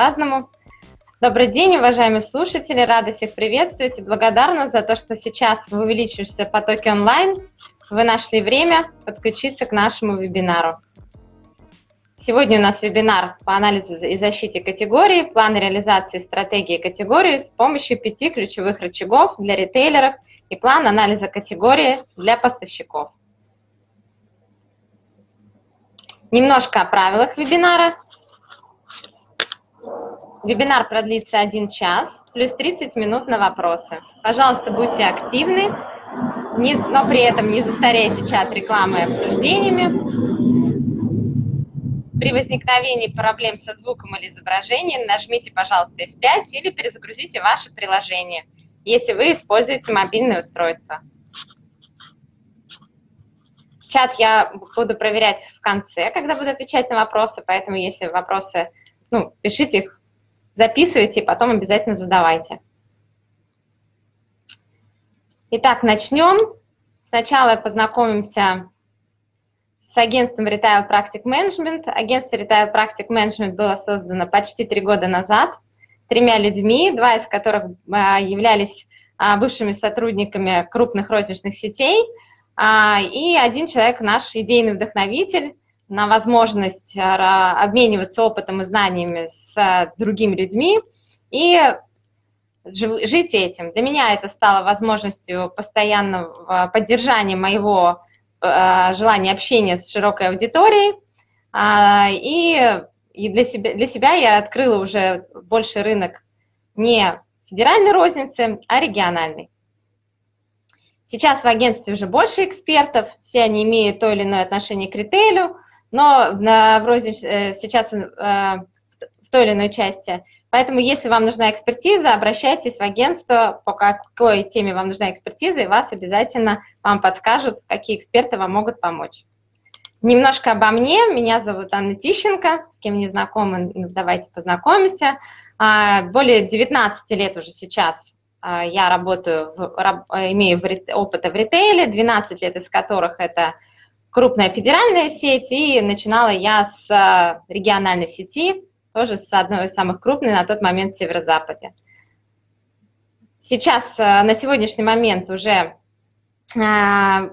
по-разному. Добрый день, уважаемые слушатели, рада всех приветствовать и благодарна за то, что сейчас в увеличивающемся потоке онлайн вы нашли время подключиться к нашему вебинару. Сегодня у нас вебинар по анализу и защите категории, план реализации стратегии категории с помощью 5 ключевых рычагов для ритейлеров и план анализа категории для поставщиков. Немножко о правилах вебинара. Вебинар продлится 1 час, плюс 30 минут на вопросы. Пожалуйста, будьте активны, но при этом не засоряйте чат рекламой и обсуждениями. При возникновении проблем со звуком или изображением нажмите, пожалуйста, F5 или перезагрузите ваше приложение, если вы используете мобильное устройство. Чат я буду проверять в конце, когда буду отвечать на вопросы, поэтому если вопросы, пишите их, записывайте и потом обязательно задавайте. Итак, начнем. Сначала познакомимся с агентством Retail Practice Management. Агентство Retail Practice Management было создано почти 3 года назад 3 людьми, 2 из которых являлись бывшими сотрудниками крупных розничных сетей, и 1 человек, наш идейный вдохновитель, на возможность обмениваться опытом и знаниями с другими людьми и жить этим. Для меня это стало возможностью постоянного поддержания моего желания общения с широкой аудиторией, и для себя я открыла уже больше рынок не федеральной розницы, а региональной. Сейчас в агентстве уже больше экспертов, все они имеют то или иное отношение к ритейлю, но сейчас в той или иной части. Поэтому, если вам нужна экспертиза, обращайтесь в агентство, по какой теме вам нужна экспертиза, и вам подскажут, какие эксперты вам могут помочь. Немножко обо мне. Меня зовут Анна Тищенко, с кем не знакомы, давайте познакомимся. Более 19 лет уже сейчас я работаю, имею опыта в ритейле, 12 лет из которых это крупная федеральная сеть, и начинала я с региональной сети, тоже с одной из самых крупных на тот момент в Северо-Западе. Сейчас, на сегодняшний момент уже я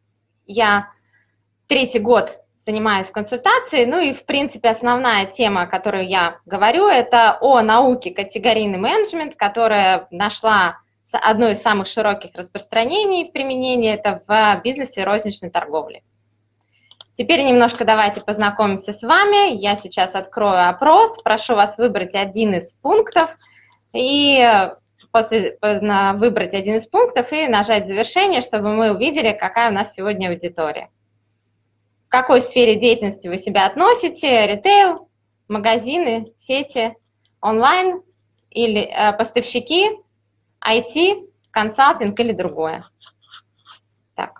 3-й год занимаюсь консультацией, и, в принципе, основная тема, о которой я говорю, это о науке категорийный менеджмент, которая нашла одно из самых широких распространений применения, это в бизнесе розничной торговли. Теперь немножко давайте познакомимся с вами. Я сейчас открою опрос, прошу вас выбрать один из пунктов, и выбрать один из пунктов и нажать «Завершение», чтобы мы увидели, какая у нас сегодня аудитория. В какой сфере деятельности вы себя относите? Ритейл, магазины, сети, онлайн или поставщики, IT, консалтинг или другое? Так.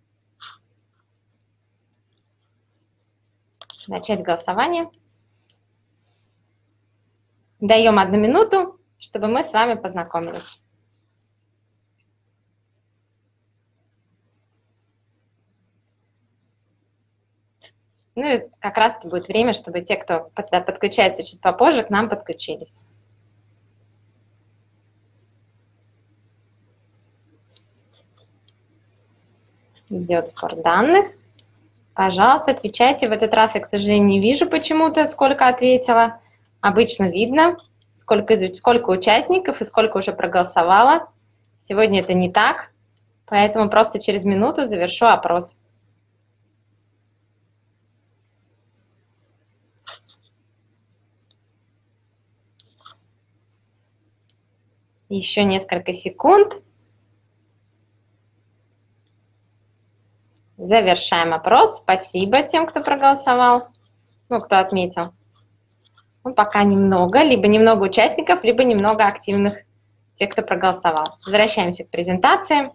Начать голосование. Даем 1 минуту, чтобы мы с вами познакомились. И как раз будет время, чтобы те, кто подключается чуть попозже, к нам подключились. Идет сбор данных. Пожалуйста, отвечайте. В этот раз я, к сожалению, не вижу почему-то, сколько ответила. Обычно видно, сколько участников и сколько уже проголосовало. Сегодня это не так, поэтому просто через минуту завершу опрос. Еще несколько секунд. Завершаем опрос. Спасибо тем, кто проголосовал, кто отметил. Пока немного, либо немного участников, либо немного активных, тех, кто проголосовал. Возвращаемся к презентации.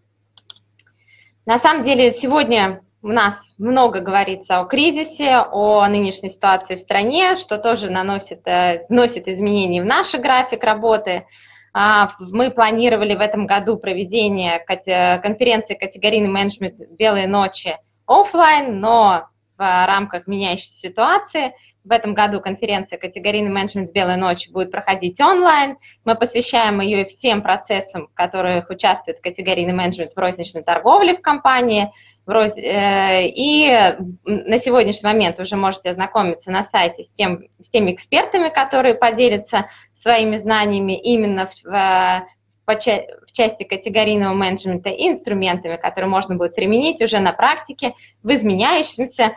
На самом деле сегодня у нас много говорится о кризисе, о нынешней ситуации в стране, что тоже вносит изменения в наш график работы. Мы планировали в этом году проведение конференции «Категорийный менеджмент. Белые ночи» офлайн, но в рамках меняющейся ситуации в этом году конференция «Категорийный менеджмент Белой ночи» будет проходить онлайн. Мы посвящаем ее всем процессам, в которых участвует категорийный менеджмент в розничной торговле в компании. И на сегодняшний момент уже можете ознакомиться на сайте с теми экспертами, которые поделятся своими знаниями именно в части категорийного менеджмента и инструментами, которые можно будет применить уже на практике в изменяющемся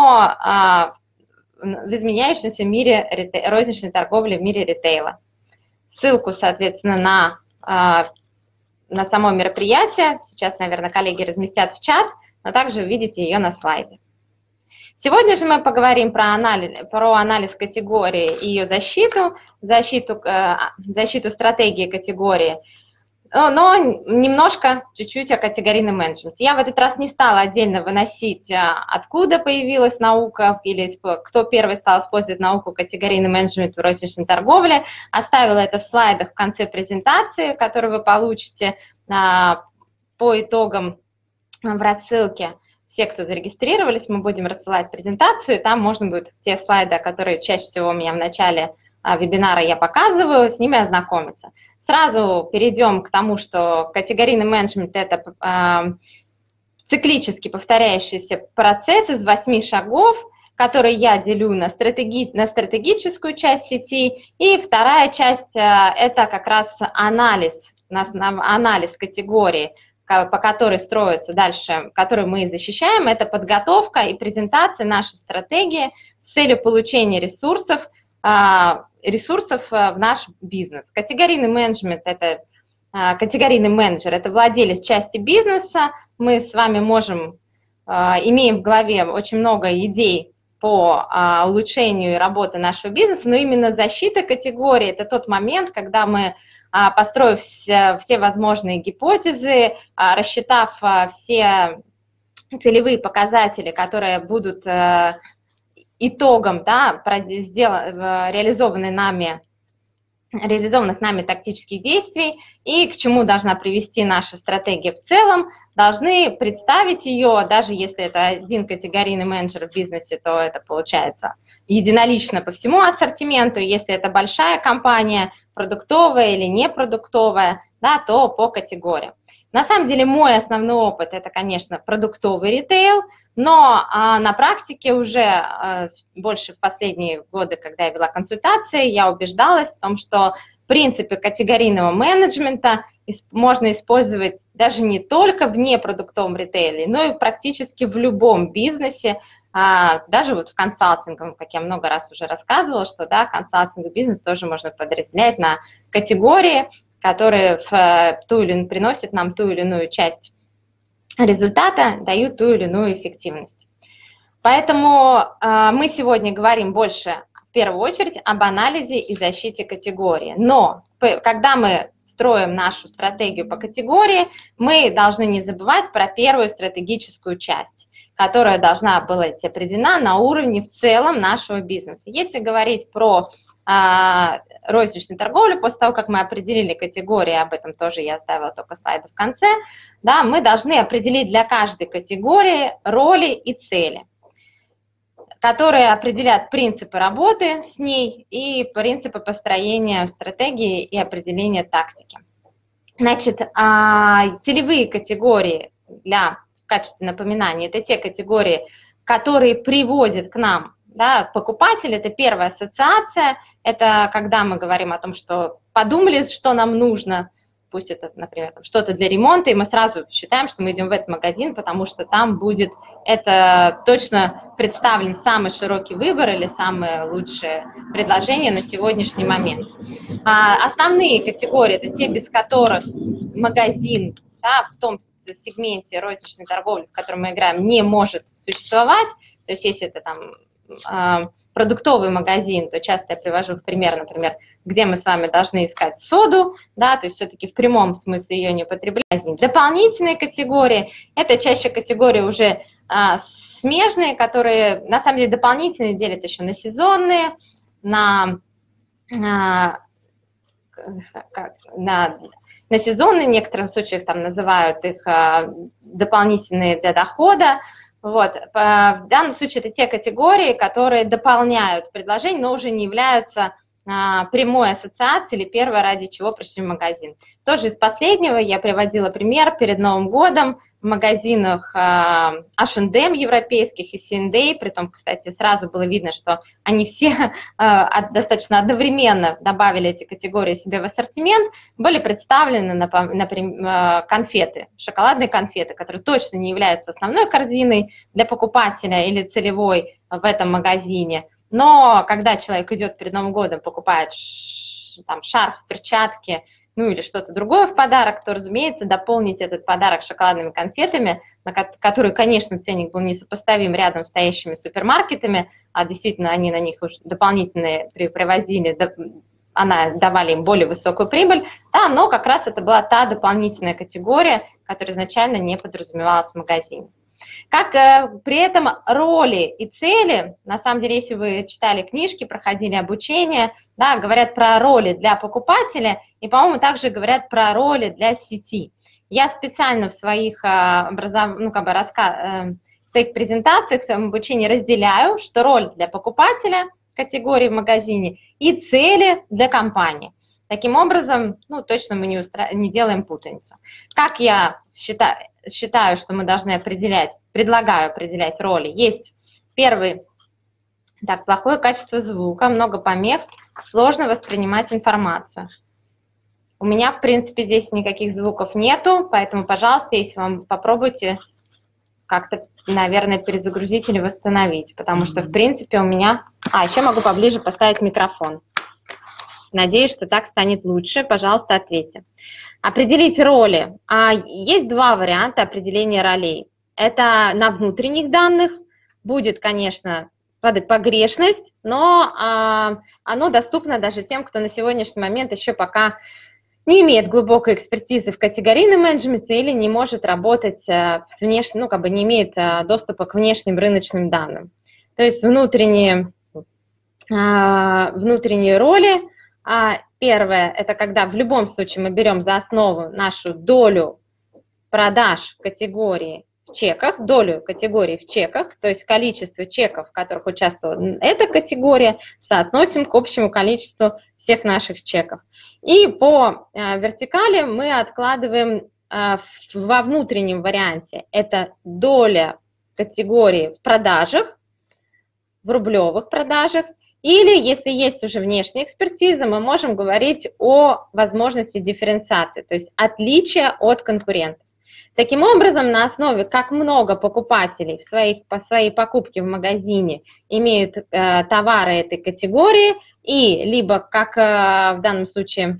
мире розничной торговли, в мире ритейла. Ссылку, соответственно, на само мероприятие сейчас, наверное, коллеги разместят в чат, но также увидите ее на слайде. Сегодня же мы поговорим про анализ категории и ее защиту стратегии категории, но немножко, чуть-чуть о категорийном менеджменте. Я в этот раз не стала отдельно выносить, откуда появилась наука, или кто первый стал использовать науку категорийный менеджмент в розничной торговле. Оставила это в слайдах в конце презентации, которую вы получите по итогам в рассылке. Все, кто зарегистрировались, мы будем рассылать презентацию, и там можно будет те слайды, которые чаще всего у меня в начале вебинара я показываю, с ними ознакомиться. Сразу перейдем к тому, что категорийный менеджмент – это циклически повторяющийся процесс из 8 шагов, который я делю на стратегическую часть сети, и вторая часть – это как раз анализ категории, по которой строится дальше, которую мы защищаем, это подготовка и презентация нашей стратегии с целью получения ресурсов в наш бизнес. Категорийный менеджмент – это категорийный менеджер, это владелец части бизнеса. Мы с вами имеем в голове очень много идей по улучшению работы нашего бизнеса, но именно защита категории – это тот момент, когда мы, построив все возможные гипотезы, рассчитав все целевые показатели, которые будут итогом реализованных нами тактических действий и к чему должна привести наша стратегия в целом, должны представить ее, даже если это один категорийный менеджер в бизнесе, то это получается единолично по всему ассортименту, если это большая компания, продуктовая или непродуктовая, то по категориям. На самом деле мой основной опыт – это, конечно, продуктовый ритейл, но на практике уже больше в последние годы, когда я вела консультации, я убеждалась в том, что принципы категорийного менеджмента можно использовать даже не только в непродуктовом ритейле, но и практически в любом бизнесе, даже вот в консалтинговом, как я много раз уже рассказывала, что консалтинговый бизнес тоже можно подразделять на категории, которые приносят нам ту или иную часть результата, дают ту или иную эффективность. Поэтому мы сегодня говорим больше, в первую очередь, об анализе и защите категории. Но когда мы строим нашу стратегию по категории, мы должны не забывать про первую стратегическую часть, которая должна быть определена на уровне в целом нашего бизнеса. Если говорить про розничную торговлю, после того, как мы определили категории, об этом тоже я оставила только слайды в конце, мы должны определить для каждой категории роли и цели, которые определят принципы работы с ней и принципы построения стратегии и определения тактики. Значит, целевые категории в качестве напоминания – это те категории, которые приводят к нам покупатель, это первая ассоциация, это когда мы говорим о том, что подумали, что нам нужно, пусть это, например, что-то для ремонта, и мы сразу считаем, что мы идем в этот магазин, потому что там будет это точно представлен самый широкий выбор или самые лучшие предложения на сегодняшний момент. Основные категории – это те, без которых магазин в том сегменте розничной торговли, в котором мы играем, не может существовать, то есть если это продуктовый магазин, то часто я привожу в пример, например, где мы с вами должны искать соду, то есть все-таки в прямом смысле ее не употреблять. Дополнительные категории – это чаще категории уже смежные, которые на самом деле дополнительные делят еще на сезонные, на сезонные, в некоторых случаях там называют их дополнительные для дохода, Вот. В данном случае это те категории, которые дополняют предложение, но уже не являются прямой ассоциацией или первое, ради чего пришли в магазин. Тоже из последнего я приводила пример перед Новым годом в магазинах H&M европейских и C&A, притом, кстати, сразу было видно, что они все достаточно одновременно добавили эти категории себе в ассортимент, были представлены, например, конфеты, шоколадные конфеты, которые точно не являются основной корзиной для покупателя или целевой в этом магазине. Но когда человек идет перед Новым годом, покупает там, шарф, перчатки, ну или что-то другое в подарок, то, разумеется, дополнить этот подарок шоколадными конфетами, на которые, конечно, ценник был несопоставим рядом с стоящими супермаркетами, а действительно они на них уже дополнительные привозили, давали им более высокую прибыль, да, но как раз это была та дополнительная категория, которая изначально не подразумевалась в магазине. Как при этом роли и цели, на самом деле, если вы читали книжки, проходили обучение, да, говорят про роли для покупателя и, по-моему, также говорят про роли для сети. Я специально в своих, своих презентациях, в своем обучении разделяю, что роль для покупателя категории в магазине и цели для компании. Таким образом, ну, точно мы не делаем путаницу. Как я считаю, что мы должны предлагаю определять роли. Есть первый, так, плохое качество звука, много помех, сложно воспринимать информацию. У меня, в принципе, здесь никаких звуков нету, поэтому, пожалуйста, если вам попробуйте как-то, наверное, перезагрузить или восстановить, потому что, в принципе, у меня... еще могу поближе поставить микрофон. Надеюсь, что так станет лучше. Пожалуйста, ответьте. Определить роли. Есть два варианта определения ролей. Это на внутренних данных. Будет, конечно, погрешность, но оно доступно даже тем, кто на сегодняшний момент еще пока не имеет глубокой экспертизы в категорийном менеджменте или не может работать с внешним, не имеет доступа к внешним рыночным данным. То есть внутренние роли. Первое, это когда в любом случае мы берем за основу нашу долю продаж в категории в чеках, долю категории в чеках, то есть количество чеков, в которых участвовала эта категория, соотносим к общему количеству всех наших чеков. И по вертикали мы откладываем во внутреннем варианте, это доля категории в продажах, в рублевых продажах. Или, если есть уже внешняя экспертиза, мы можем говорить о возможности дифференциации, то есть отличия от конкурентов. Таким образом, на основе, как много покупателей по своей покупке в магазине имеют товары этой категории, и либо, как в данном случае,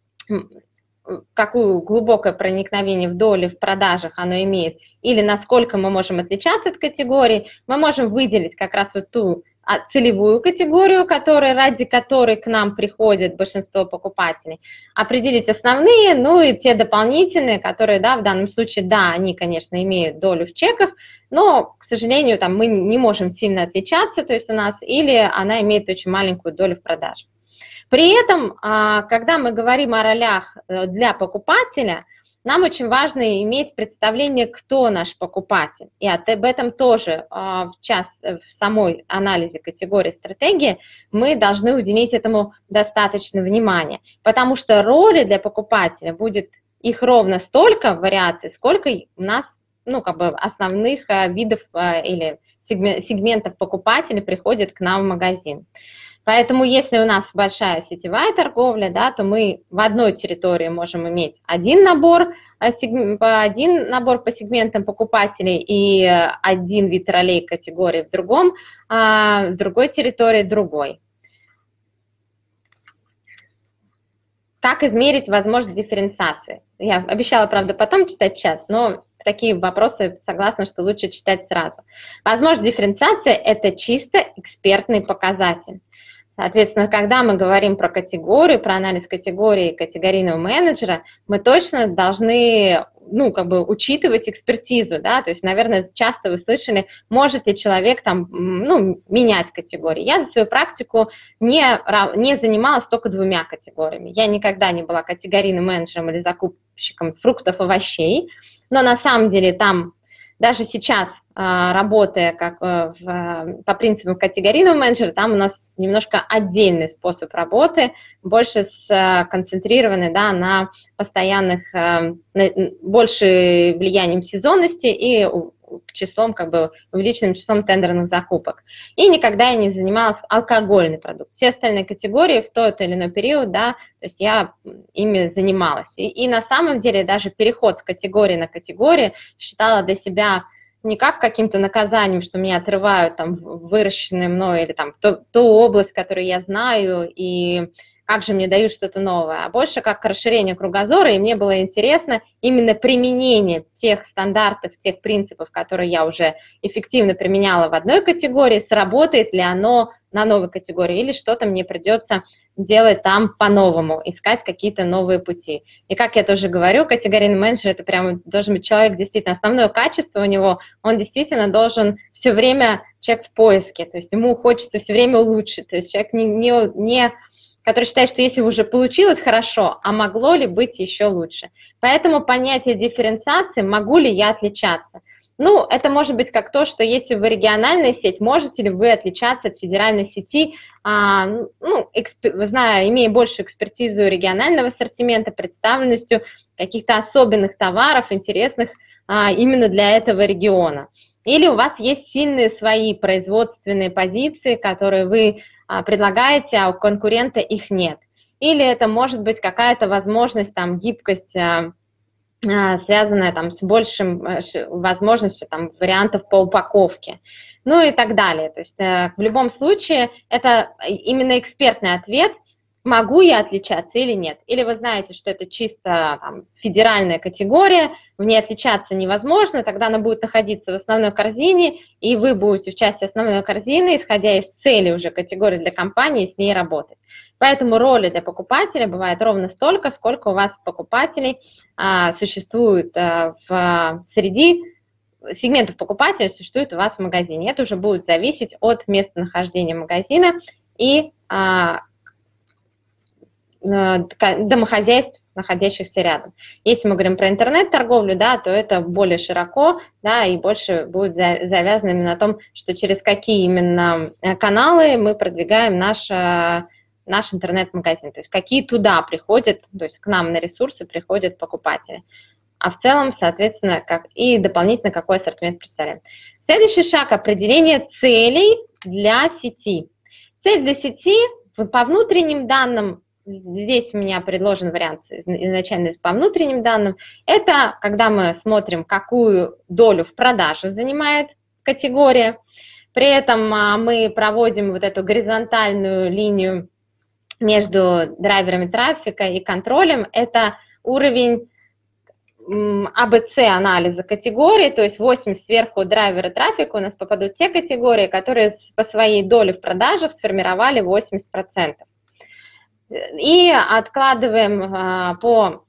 какое глубокое проникновение в доли в продажах оно имеет, или насколько мы можем отличаться от категории, мы можем выделить как раз вот ту целевую категорию, ради которой к нам приходит большинство покупателей, определить основные, ну и те дополнительные, которые, да, в данном случае, да, они, конечно, имеют долю в чеках, но, к сожалению, там мы не можем сильно отличаться, то есть у нас, или она имеет очень маленькую долю в продаже. При этом, когда мы говорим о ролях для покупателя, нам очень важно иметь представление, кто наш покупатель. И об этом тоже в самой анализе категории стратегии мы должны уделить этому достаточно внимания. Потому что роли для покупателя будет их ровно столько вариаций, сколько у нас основных видов или сегментов покупателей приходит к нам в магазин. Поэтому если у нас большая сетевая торговля, да, то мы в одной территории можем иметь один набор по сегментам покупателей и один вид ролей категории в другой территории другой. Как измерить возможность дифференциации? Я обещала, правда, потом читать чат, но такие вопросы, согласна, что лучше читать сразу. Возможность дифференциации – это чисто экспертный показатель. Соответственно, когда мы говорим про категорию, про анализ категории категорийного менеджера, мы точно должны, учитывать экспертизу, да, то есть, наверное, часто вы слышали, может ли человек менять категории. Я за свою практику не занималась только двумя категориями. Я никогда не была категорийным менеджером или закупщиком фруктов, овощей, но на самом деле там даже сейчас, работая по принципам категорийного менеджера, там у нас немножко отдельный способ работы, больше сконцентрированный, да, на постоянных, больше влиянием сезонности и числом, увеличенным числом тендерных закупок. И никогда я не занималась алкогольной продукцией. Все остальные категории в тот или иной период, да, то есть я ими занималась. И на самом деле даже переход с категории на категорию считала для себя не как каким-то наказанием, что меня отрывают там выращенные мной или там ту область, которую я знаю, и как же мне дают что-то новое, а больше как расширение кругозора, и мне было интересно именно применение тех стандартов, тех принципов, которые я уже эффективно применяла в одной категории, сработает ли оно на новой категории, или что-то мне придется делать там по-новому, искать какие-то новые пути. И как я тоже говорю, категорийный менеджер – это прямо должен быть человек, действительно, основное качество у него, он действительно должен все время, человек в поиске, то есть ему хочется все время улучшить, то есть человек который считает, что если уже получилось хорошо, а могло ли быть еще лучше. Поэтому понятие дифференциации, могу ли я отличаться? Ну, это может быть как то, что если вы региональная сеть, можете ли вы отличаться от федеральной сети, имея большую экспертизу регионального ассортимента, представленностью каких-то особенных товаров, интересных именно для этого региона. Или у вас есть сильные свои производственные позиции, которые вы предлагаете, а у конкурента их нет. Или это может быть какая-то возможность, там, гибкость, связанная там, с большим возможностью там, вариантов по упаковке, ну и так далее. То есть в любом случае это именно экспертный ответ, могу я отличаться или нет. Или вы знаете, что это чисто там, федеральная категория, в ней отличаться невозможно, тогда она будет находиться в основной корзине, и вы будете в части основной корзины, исходя из цели уже категории для компании, с ней работать. Поэтому роли для покупателя бывает ровно столько, сколько у вас покупателей существует среди сегментов покупателей существует у вас в магазине. Это уже будет зависеть от местонахождения магазина и домохозяйств, находящихся рядом. Если мы говорим про интернет-торговлю, да, то это более широко, да, и больше будет завязано именно на том, что через какие именно каналы мы продвигаем наш интернет-магазин, то есть какие туда приходят, то есть к нам на ресурсы приходят покупатели. А в целом, соответственно, и дополнительно какой ассортимент представляем. Следующий шаг – определение целей для сети. Цель для сети по внутренним данным, здесь у меня предложен вариант изначально по внутренним данным, это когда мы смотрим, какую долю в продаже занимает категория, при этом мы проводим вот эту горизонтальную линию между драйверами трафика и контролем, это уровень АБЦ-анализа категорий, то есть 80 сверху драйвера трафика у нас попадут те категории, которые по своей доле в продажах сформировали 80%. И откладываем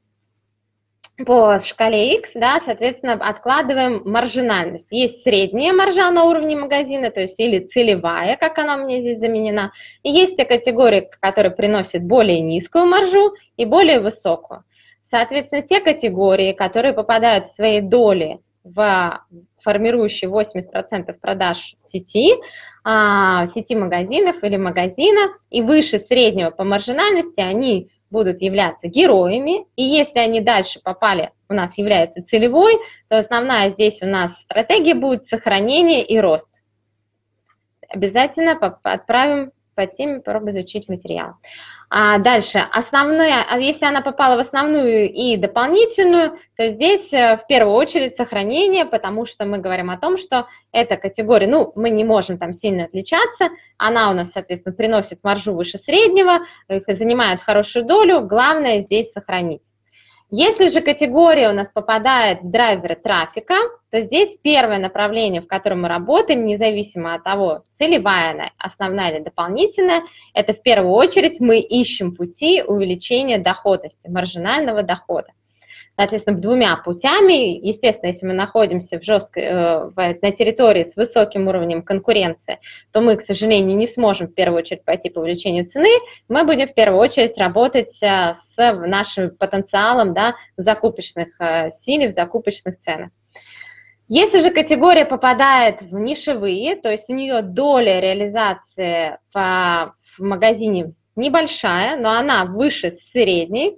по шкале X, да, соответственно, откладываем маржинальность. Есть средняя маржа на уровне магазина, то есть или целевая, как она у меня здесь заменена, и есть те категории, которые приносят более низкую маржу и более высокую. Соответственно, те категории, которые попадают в своей доли в формирующие 80% продаж сети магазинов или магазина, и выше среднего по маржинальности, они будут являться героями, и если они дальше попали, у нас являются целевой, то основная здесь у нас стратегия будет сохранение и рост. Обязательно отправим по теме, попробуем изучить материал. Дальше, если она попала в основную и дополнительную, то здесь в первую очередь сохранение, потому что мы говорим о том, что эта категория, мы не можем там сильно отличаться, она у нас, соответственно, приносит маржу выше среднего, занимает хорошую долю, главное здесь сохранить. Если же категория у нас попадает в драйверы трафика, то здесь первое направление, в котором мы работаем, независимо от того, целевая она, основная или дополнительная, это в первую очередь мы ищем пути увеличения доходности, маржинального дохода. Соответственно, двумя путями, естественно, если мы находимся на территории с высоким уровнем конкуренции, то мы, к сожалению, не сможем в первую очередь пойти по увеличению цены, мы будем в первую очередь работать с нашим потенциалом, да, в закупочных силе, в закупочных ценах. Если же категория попадает в нишевые, то есть у нее доля реализации в магазине небольшая, но она выше средней,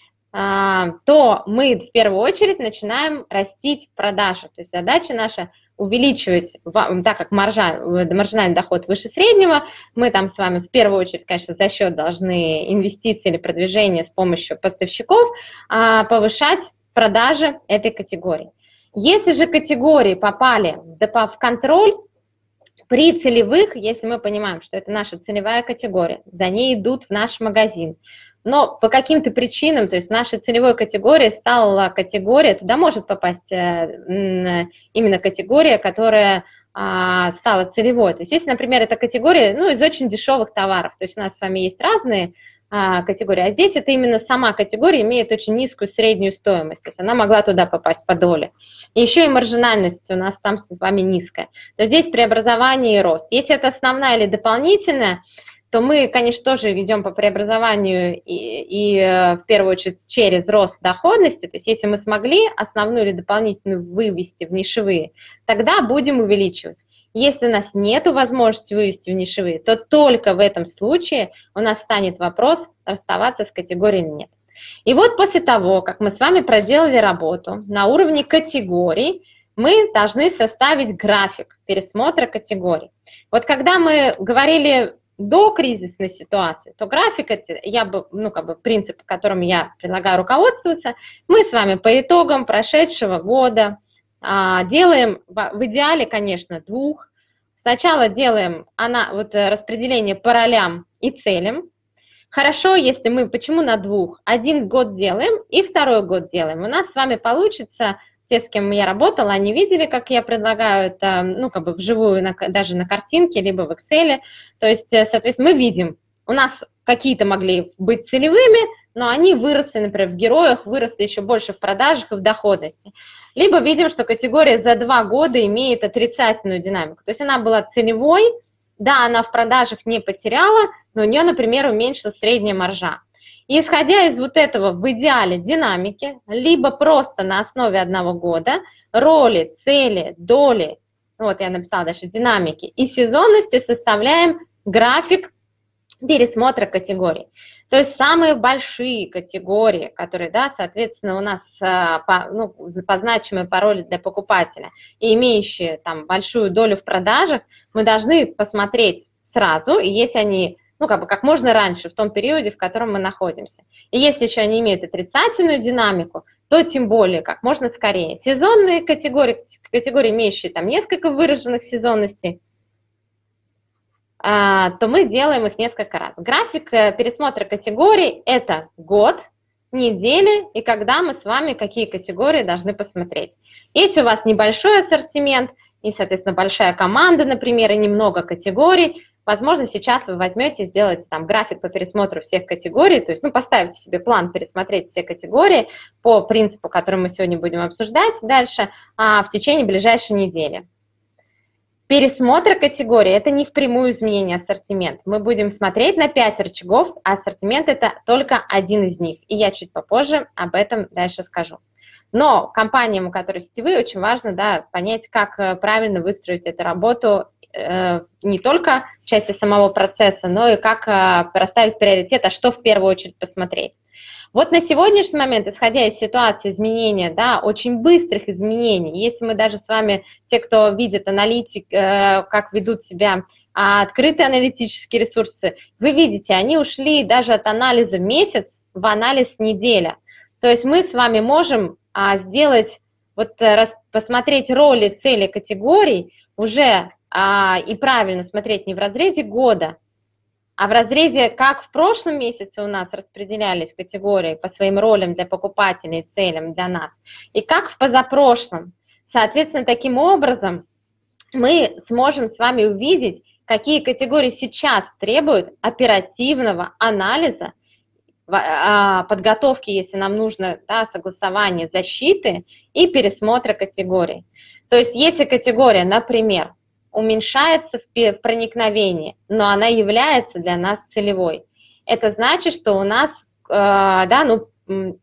то мы в первую очередь начинаем растить продажи. То есть задача наша увеличивать, так как маржинальный доход выше среднего, мы там с вами в первую очередь, конечно, за счет должны инвестиций или продвижения с помощью поставщиков повышать продажи этой категории. Если же категории попали в контроль, при целевых, если мы понимаем, что это наша целевая категория, за ней идут в наш магазин, но по каким-то причинам, то есть нашей целевой категорией стала категория, туда может попасть именно категория, которая стала целевой. То есть если, например, эта категория из очень дешевых товаров, то есть у нас с вами есть разные категории, а здесь это именно сама категория имеет очень низкую среднюю стоимость, то есть она могла туда попасть по доле. И еще и маржинальность у нас там с вами низкая. То здесь преобразование и рост. Если это основная или дополнительная, то мы, конечно, тоже ведем по преобразованию и в первую очередь через рост доходности. То есть если мы смогли основную или дополнительную вывести в нишевые, тогда будем увеличивать. Если у нас нет возможности вывести в нишевые, то только в этом случае у нас станет вопрос, расставаться с категорией или нет. И вот после того, как мы с вами проделали работу на уровне категорий, мы должны составить график пересмотра категорий. Вот когда мы говорили до кризисной ситуации, то график, принцип, которым я предлагаю руководствоваться, мы с вами по итогам прошедшего года делаем, в идеале, конечно, двух. Сначала делаем распределение по ролям и целям. Хорошо, если мы, почему на двух? Один год делаем и второй год делаем. У нас с вами получится, те, с кем я работала, они видели, как я предлагаю это, вживую, даже на картинке, либо в Excel. То есть, соответственно, мы видим, у нас какие-то могли быть целевыми, но они выросли, например, в героях, выросли еще больше в продажах и в доходности. Либо видим, что категория за 2 года имеет отрицательную динамику. То есть она была целевой, да, она в продажах не потеряла, но у нее, например, уменьшилась средняя маржа. И исходя из вот этого в идеале динамики, либо просто на основе 1 года, роли, цели, доли, вот я написала дальше, динамики и сезонности, составляем график пересмотра категорий. То есть самые большие категории, которые, да, соответственно, у нас позначимые пароли для покупателя и имеющие там большую долю в продажах, мы должны посмотреть сразу, и если они, как можно раньше, в том периоде, в котором мы находимся. И если еще они имеют отрицательную динамику, то тем более, как можно скорее. Сезонные категории, имеющие там несколько выраженных сезонностей, то мы делаем их несколько раз. График пересмотра категорий – это год, недели и когда мы с вами какие категории должны посмотреть. Если у вас небольшой ассортимент и, соответственно, большая команда, например, и немного категорий, возможно, сейчас вы возьмете, сделаете там график по пересмотру всех категорий, то есть, поставите себе план пересмотреть все категории по принципу, который мы сегодня будем обсуждать дальше, в течение ближайшей недели. Пересмотр категории – это не впрямую изменение ассортимента. Мы будем смотреть на 5 рычагов, а ассортимент – это только один из них. И я чуть попозже об этом дальше скажу. Но компаниям, у которых сетевые, очень важно, да, понять, как правильно выстроить эту работу не только в части самого процесса, но и как расставить приоритет, а что в первую очередь посмотреть. Вот на сегодняшний момент, исходя из ситуации изменения, да, очень быстрых изменений, если мы даже с вами, те, кто видит аналитик, как ведут себя открытые аналитические ресурсы, вы видите, они ушли даже от анализа месяц в анализ неделя. То есть мы с вами можем сделать, посмотреть роли, цели категорий уже и правильно смотреть не в разрезе года, а в разрезе, как в прошлом месяце у нас распределялись категории по своим ролям для покупателей и целям для нас, и как в позапрошлом. Соответственно, таким образом мы сможем с вами увидеть, какие категории сейчас требуют оперативного анализа, подготовки, если нам нужно, да, согласование защиты и пересмотра категорий. То есть если категория, например, уменьшается в проникновении, но она является для нас целевой. Это значит, что у нас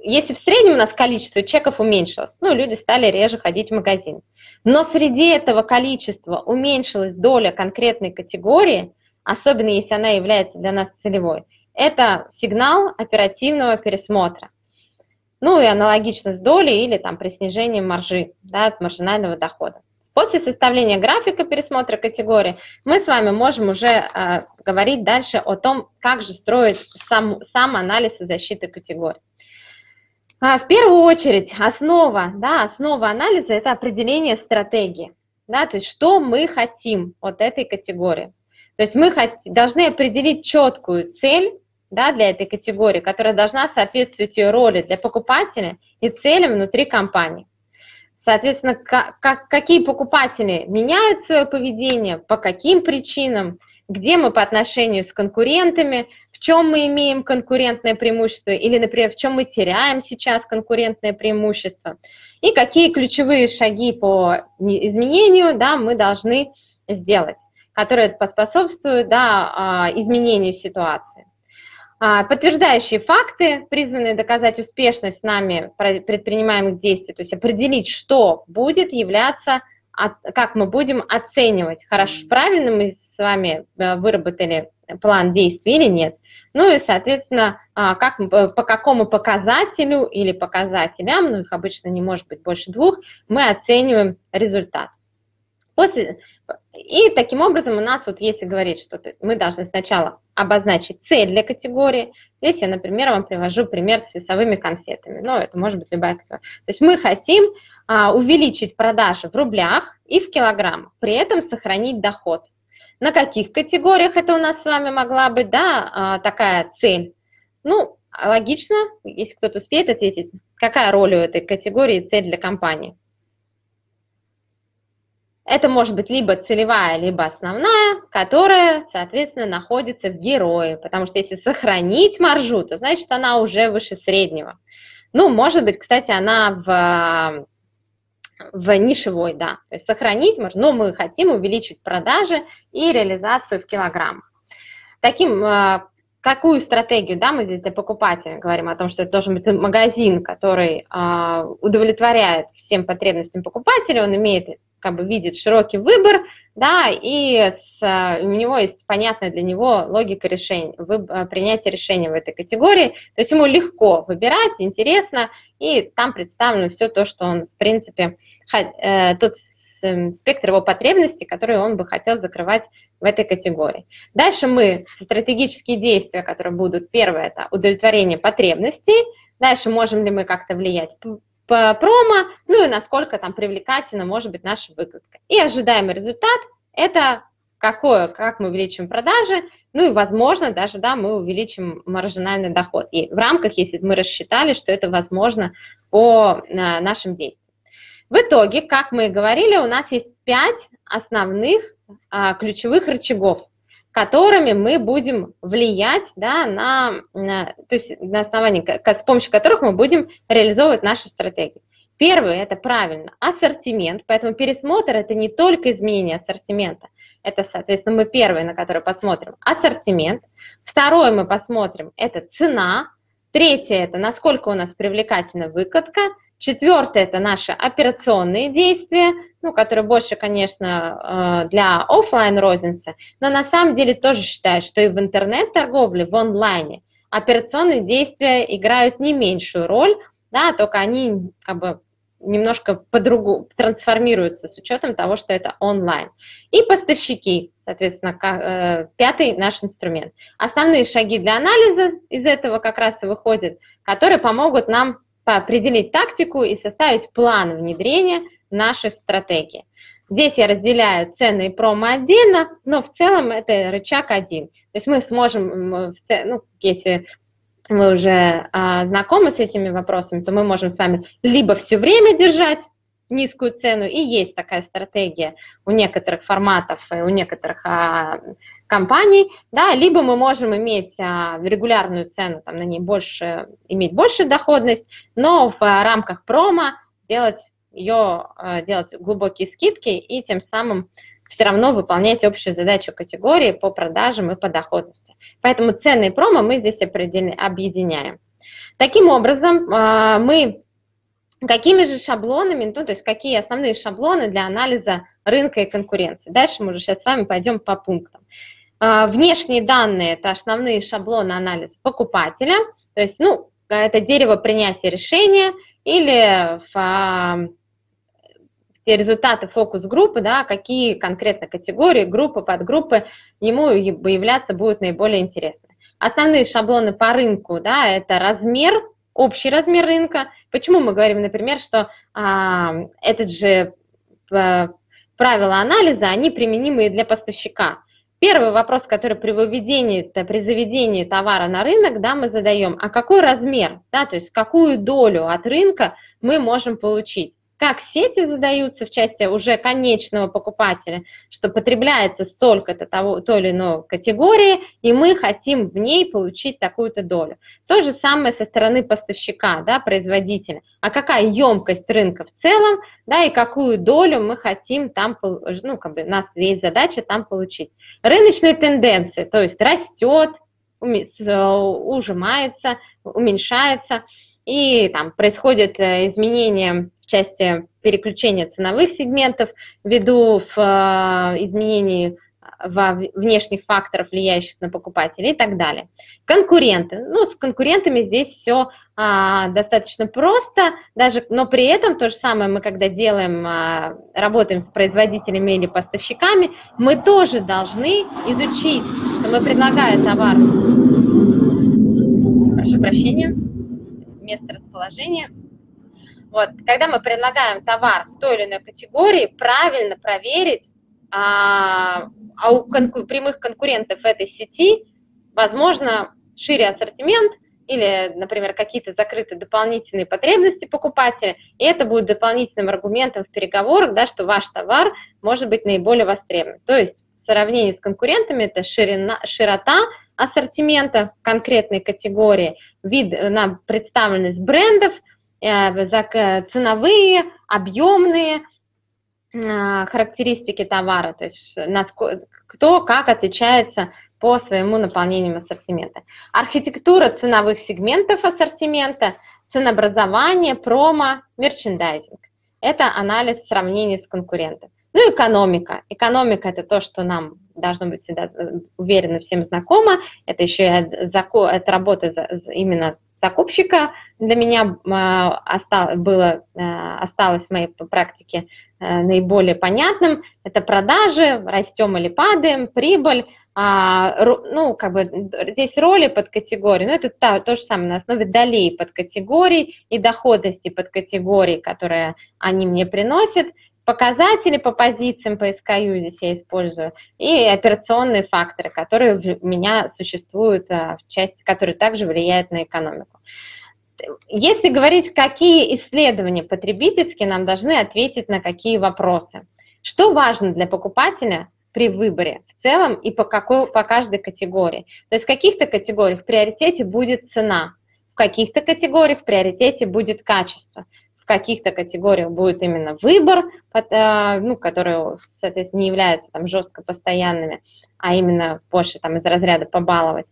если в среднем у нас количество чеков уменьшилось, ну, люди стали реже ходить в магазин, но среди этого количества уменьшилась доля конкретной категории, особенно если она является для нас целевой, это сигнал оперативного пересмотра. Ну и аналогично с долей или там при снижении маржи, да, от маржинального дохода. После составления графика пересмотра категории мы с вами можем уже говорить дальше о том, как же строить сам анализ и защиты категорий. В первую очередь основа анализа – это определение стратегии, да, то есть что мы хотим от этой категории. То есть мы должны определить четкую цель, да, для этой категории, которая должна соответствовать ее роли для покупателя и целям внутри компании. Соответственно, какие покупатели меняют свое поведение, по каким причинам, где мы по отношению с конкурентами, в чем мы имеем конкурентное преимущество или, например, в чем мы теряем сейчас конкурентное преимущество, и какие ключевые шаги по изменению, да, мы должны сделать, которые поспособствуют, да, изменению ситуации. Подтверждающие факты, призванные доказать успешность нами предпринимаемых действий, то есть определить, что будет являться, как мы будем оценивать, хорошо, правильно мы с вами выработали план действий или нет. Ну и, соответственно, по какому показателю или показателям, ну их обычно не может быть больше двух, мы оцениваем результат. И таким образом у нас, вот если говорить, что мы должны сначала обозначить цель для категории. Здесь я, например, вам привожу пример с весовыми конфетами, но это может быть любая категория. То есть мы хотим увеличить продажи в рублях и в килограммах, при этом сохранить доход. На каких категориях это у нас с вами могла быть, да, такая цель? Ну, логично, если кто-то успеет ответить, какая роль у этой категории и цель для компании? Это может быть либо целевая, либо основная, которая, соответственно, находится в герое, потому что если сохранить маржу, то значит она уже выше среднего. Ну, может быть, кстати, она в нишевой, да, то есть сохранить маржу, но мы хотим увеличить продажи и реализацию в килограммах. Какую стратегию, да, мы здесь для покупателя говорим о том, что это должен быть магазин, который удовлетворяет всем потребностям покупателя, он имеет, как бы видит широкий выбор, да, и у него есть понятная для него логика принятия решения в этой категории, то есть ему легко выбирать, интересно, и там представлено все то, что он, в принципе, тот спектр его потребностей, которые он бы хотел закрывать в этой категории. Дальше стратегические действия, которые будут, первое, это удовлетворение потребностей, дальше можем ли мы как-то влиять по промо, ну и насколько там привлекательна может быть наша выкладка. И ожидаемый результат – это как мы увеличим продажи, ну и, возможно, даже, да, мы увеличим маржинальный доход. И в рамках, если мы рассчитали, что это возможно по нашим действиям. В итоге, как мы и говорили, у нас есть 5 основных ключевых рычагов, которыми мы будем влиять, да, то есть на основании, с помощью которых мы будем реализовывать наши стратегии. Первый – это правильно ассортимент, поэтому пересмотр – это не только изменение ассортимента, это, соответственно, мы первый, на который посмотрим ассортимент, второй мы посмотрим – это цена, третье – это насколько у нас привлекательна выкладка, четвертое – это наши операционные действия, ну, которые больше, конечно, для офлайн розницы, но на самом деле тоже считаю, что и в интернет-торговле, в онлайне операционные действия играют не меньшую роль, да, только они как бы немножко по-другому трансформируются с учетом того, что это онлайн. И поставщики, соответственно, пятый наш инструмент. Основные шаги для анализа из этого как раз и выходят, которые помогут нам определить тактику и составить план внедрения нашей стратегии. Здесь я разделяю цены и промо отдельно, но в целом это рычаг один. То есть мы сможем, ну, если мы уже знакомы с этими вопросами, то мы можем с вами либо все время держать низкую цену, и есть такая стратегия у некоторых форматов, у некоторых компаний, да, либо мы можем иметь регулярную цену, там, на ней иметь большую доходность, но в рамках промо делать глубокие скидки и тем самым все равно выполнять общую задачу категории по продажам и по доходности. Поэтому цены и промо мы здесь объединяем. Таким образом, мы какими же шаблонами, ну, то есть какие основные шаблоны для анализа рынка и конкуренции. Дальше мы уже сейчас с вами пойдем по пунктам. Внешние данные – это основные шаблоны анализа покупателя, то есть, ну, это дерево принятия решения или те результаты фокус-группы, да, какие конкретно категории, группы, подгруппы ему являться будут наиболее интересны. Основные шаблоны по рынку, да, это размер, общий размер рынка. Почему мы говорим, например, что этот же правила анализа, они применимы и для поставщика. Первый вопрос, который при заведении товара на рынок, да, мы задаем, а какой размер, да, то есть какую долю от рынка мы можем получить. Как сети задаются в части уже конечного покупателя, что потребляется столько-то той или иной категории, и мы хотим в ней получить такую-то долю. То же самое со стороны поставщика, да, производителя. А какая емкость рынка в целом, да, и какую долю мы хотим там, ну, как бы у нас есть задача там получить. Рыночные тенденции, то есть растет, ужимается, уменьшается, и там происходят изменения в части переключения ценовых сегментов ввиду изменений внешних факторов, влияющих на покупателей и так далее. Конкуренты. Ну, с конкурентами здесь все достаточно просто, но при этом то же самое мы, когда работаем с производителями или поставщиками, мы тоже должны изучить, что мы предлагаем товар. Прошу прощения. Место расположения. Вот, когда мы предлагаем товар в той или иной категории, правильно проверить, у прямых конкурентов этой сети, возможно, шире ассортимент или, например, какие-то закрытые дополнительные потребности покупателя, и это будет дополнительным аргументом в переговорах, да, что ваш товар может быть наиболее востребован. То есть в сравнении с конкурентами это широта ассортимента конкретной категории, представленность брендов, ценовые, объемные характеристики товара, то есть кто как отличается по своему наполнению ассортимента. Архитектура ценовых сегментов ассортимента, ценообразование, промо, мерчендайзинг. Это анализ сравнения с конкурентом. Ну, экономика. Экономика – это то, что нам должно быть всегда уверенно всем знакомо. Это еще и это работа именно закупщика. Для меня осталось в моей практике наиболее понятным. Это продажи, растем или падаем, прибыль. Ну, как бы здесь роли под категории, но это то же самое на основе долей под категорий и доходности под категорий, которые они мне приносят. Показатели по позициям, по SKU здесь я использую, и операционные факторы, которые у меня существуют, в части, которые также влияют на экономику. Если говорить, какие исследования потребительские нам должны ответить на какие вопросы. Что важно для покупателя при выборе в целом и по каждой категории. То есть в каких-то категориях в приоритете будет цена, в каких-то категориях в приоритете будет качество. В каких-то категориях будет именно выбор, ну, которые, соответственно, не являются там жестко постоянными, а именно больше там из разряда побаловать.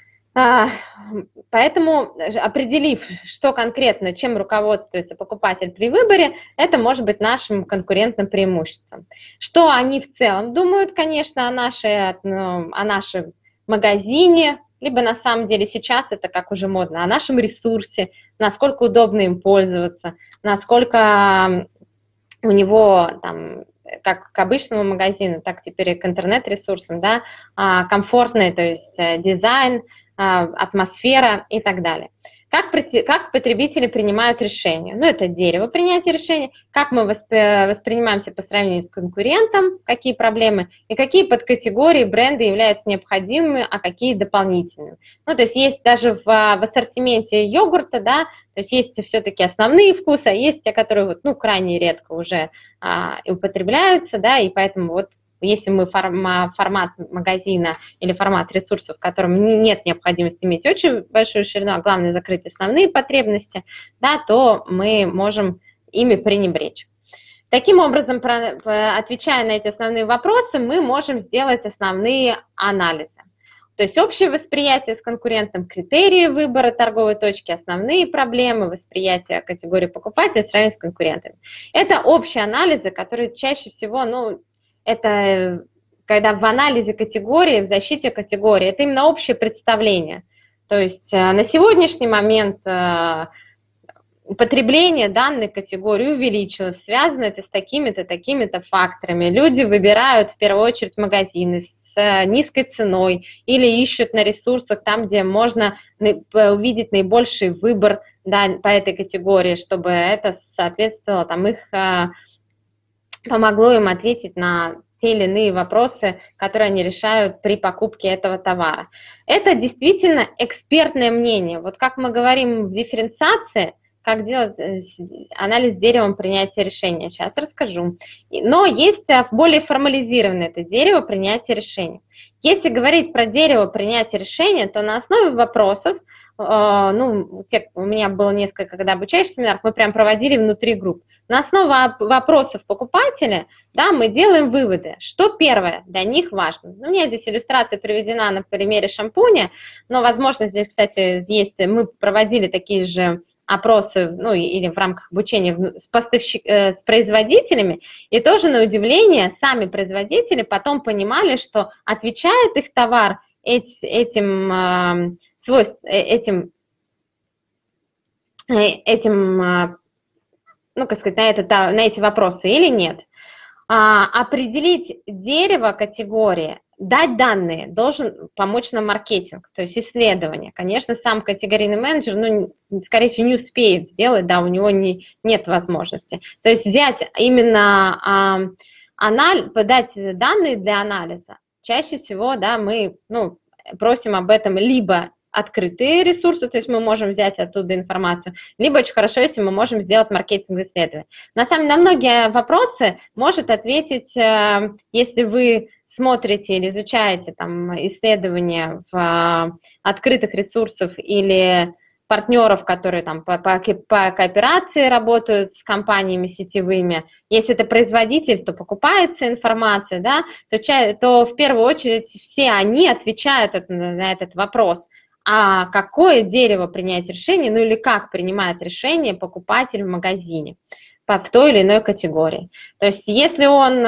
Поэтому, определив, что конкретно, чем руководствуется покупатель при выборе, это может быть нашим конкурентным преимуществом. Что они в целом думают, конечно, о нашем магазине, либо на самом деле сейчас это как уже модно, о нашем ресурсе, насколько удобно им пользоваться, насколько у него там, как к обычному магазину, так теперь и к интернет-ресурсам, да, комфортный, то есть дизайн, атмосфера и так далее. Как потребители принимают решения? Ну, это дерево принятия решений, как мы воспринимаемся по сравнению с конкурентом, какие проблемы, и какие подкатегории бренда являются необходимыми, а какие дополнительными. Ну, то есть есть даже в ассортименте йогурта, да, то есть есть все-таки основные вкусы, а есть те, которые вот, ну, крайне редко уже употребляются, да, и поэтому вот если мы формат магазина или формат ресурсов, в котором нет необходимости иметь очень большую ширину, а главное закрыть основные потребности, да, то мы можем ими пренебречь. Таким образом, отвечая на эти основные вопросы, мы можем сделать основные анализы. То есть общее восприятие с конкурентом, критерии выбора торговой точки, основные проблемы, восприятия категории покупателей в сравнении с конкурентами. Это общие анализы, которые чаще всего, ну, это когда в анализе категории, в защите категории, это именно общее представление. То есть на сегодняшний момент потребление данной категории увеличилось, связано это с такими-то, такими-то факторами. Люди выбирают в первую очередь магазины с низкой ценой или ищут на ресурсах там, где можно увидеть наибольший выбор, да, по этой категории, чтобы это соответствовало, там, их помогло им ответить на те или иные вопросы, которые они решают при покупке этого товара. Это действительно экспертное мнение. Вот как мы говорим в дифференциации, как делать анализ деревом принятия решения, сейчас расскажу. Но есть более формализированное это дерево принятия решения. Если говорить про дерево принятия решения, то на основе вопросов, ну, у меня было несколько, когда обучающих семинаров, мы прям проводили внутри групп. На основе вопросов покупателя, да, мы делаем выводы, что первое для них важно. У меня здесь иллюстрация приведена на примере шампуня, но, возможно, здесь, кстати, есть, мы проводили такие же опросы, ну, или в рамках обучения с производителями, и тоже, на удивление, сами производители потом понимали, что отвечает их товар этим ну, как сказать, на эти вопросы или нет. Определить дерево категории, дать данные должен помочь нам маркетинг, то есть исследование. Конечно, сам категорийный менеджер, ну, скорее всего, не успеет сделать, да, у него нет возможности. То есть взять именно подать данные для анализа. Чаще всего, да, мы, ну, просим об этом либо открытые ресурсы, то есть мы можем взять оттуда информацию, либо очень хорошо, если мы можем сделать маркетинг-исследование. На самом деле, на многие вопросы может ответить, если вы смотрите или изучаете там исследования в открытых ресурсах или партнеров, которые там по кооперации работают с компаниями сетевыми. Если это производитель, то покупается информация, да, то в первую очередь все они отвечают на этот вопрос. А какое дерево принять решение, ну или как принимает решение покупатель в магазине в той или иной категории. То есть если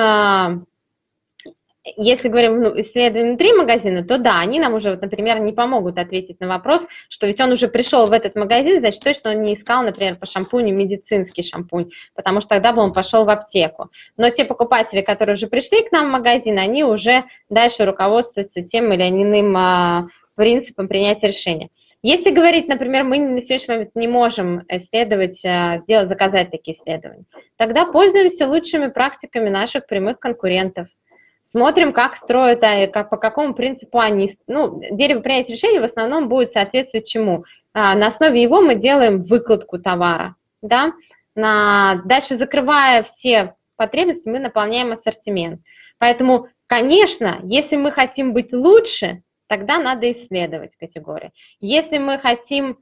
говорим, ну, исследование внутри магазина, то да, они нам уже, вот, например, не помогут ответить на вопрос, что ведь он уже пришел в этот магазин, значит, точно он не искал, например, по шампуню медицинский шампунь, потому что тогда бы он пошел в аптеку. Но те покупатели, которые уже пришли к нам в магазин, они уже дальше руководствуются тем или иным принципом принятия решения. Если говорить, например, мы на сегодняшний момент не можем заказать такие исследования, тогда пользуемся лучшими практиками наших прямых конкурентов. Смотрим, как строят, по какому принципу они, ну, дерево принятия решения в основном будет соответствовать чему. На основе его мы делаем выкладку товара, да. Дальше, закрывая все потребности, мы наполняем ассортимент. Поэтому, конечно, если мы хотим быть лучше, тогда надо исследовать категории. Если мы хотим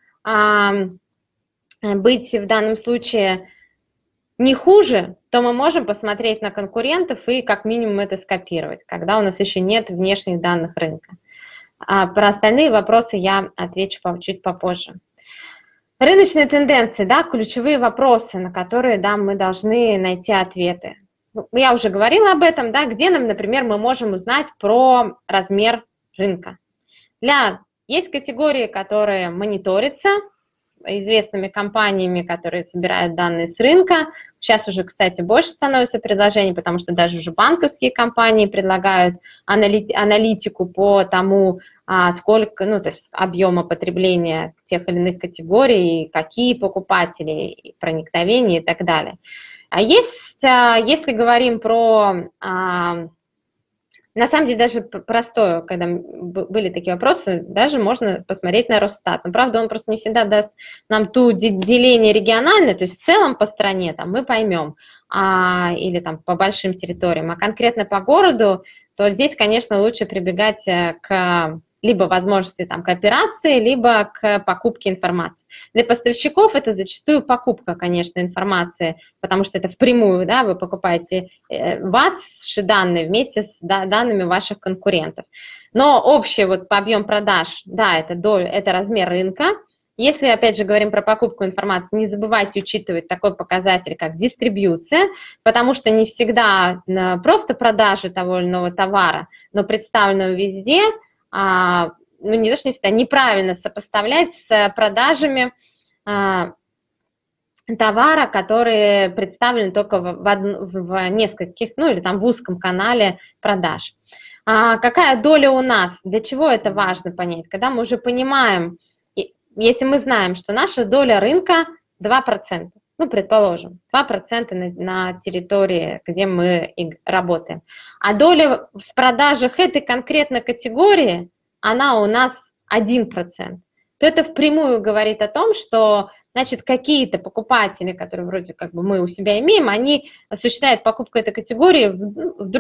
быть в данном случае не хуже, то мы можем посмотреть на конкурентов и как минимум это скопировать, когда у нас еще нет внешних данных рынка. Про остальные вопросы я отвечу чуть попозже. Рыночные тенденции, да, ключевые вопросы, на которые, да, мы должны найти ответы. Я уже говорила об этом, да, где нам, например, мы можем узнать про размер рынка. Есть категории, которые мониторятся известными компаниями, которые собирают данные с рынка. Сейчас уже, кстати, больше становится предложений, потому что даже уже банковские компании предлагают аналитику по тому, сколько, ну, то есть объема потребления тех или иных категорий, какие покупатели, проникновения и так далее. А есть, если говорим про... На самом деле даже простое, когда были такие вопросы, даже можно посмотреть на Росстат. Но, правда, он просто не всегда даст нам ту деление региональное, то есть в целом по стране там, мы поймем, или там по большим территориям, а конкретно по городу, то здесь, конечно, лучше прибегать к либо возможности там, к операции, либо к покупке информации. Для поставщиков это зачастую покупка, конечно, информации, потому что это впрямую, да, вы покупаете ваши данные вместе с данными ваших конкурентов. Но общий вот объем продаж, да, это размер рынка. Если, опять же, говорим про покупку информации, не забывайте учитывать такой показатель, как дистрибьюция, потому что не всегда просто продажи того или иного товара, но представленного везде, ну, не то, что не всегда, неправильно сопоставлять с продажами товара, которые представлены только в нескольких, ну, или там в узком канале продаж. Какая доля у нас? Для чего это важно понять? Когда мы уже понимаем, если мы знаем, что наша доля рынка 2%, ну, предположим, 2% на территории, где мы работаем, а доля в продажах этой конкретной категории, она у нас 1%, то это впрямую говорит о том, что, значит, какие-то покупатели, которые вроде как бы мы у себя имеем, они осуществляют покупку этой категории в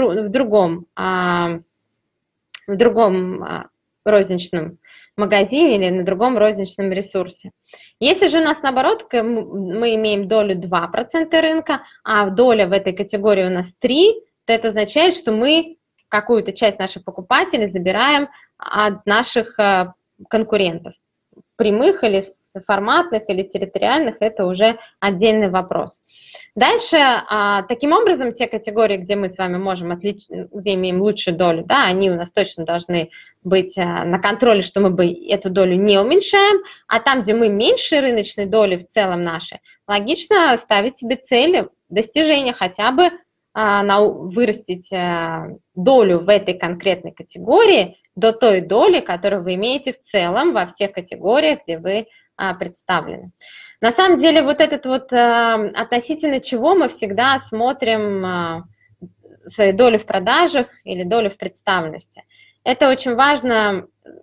другом розничном магазине или на другом розничном ресурсе. Если же у нас, наоборот, мы имеем долю 2% рынка, а доля в этой категории у нас 3%, то это означает, что мы какую-то часть наших покупателей забираем от наших конкурентов. Прямых или форматных, или территориальных, это уже отдельный вопрос. Дальше, таким образом, те категории, где мы с вами можем где имеем лучшую долю, да, они у нас точно должны быть на контроле, что мы эту долю не уменьшаем, а там, где мы меньше рыночной доли в целом нашей, логично ставить себе цели достижения хотя бы вырастить долю в этой конкретной категории до той доли, которую вы имеете в целом во всех категориях, где вы представлены. На самом деле вот этот вот относительно чего мы всегда смотрим свои доли в продажах или долю в представленности. Это очень важно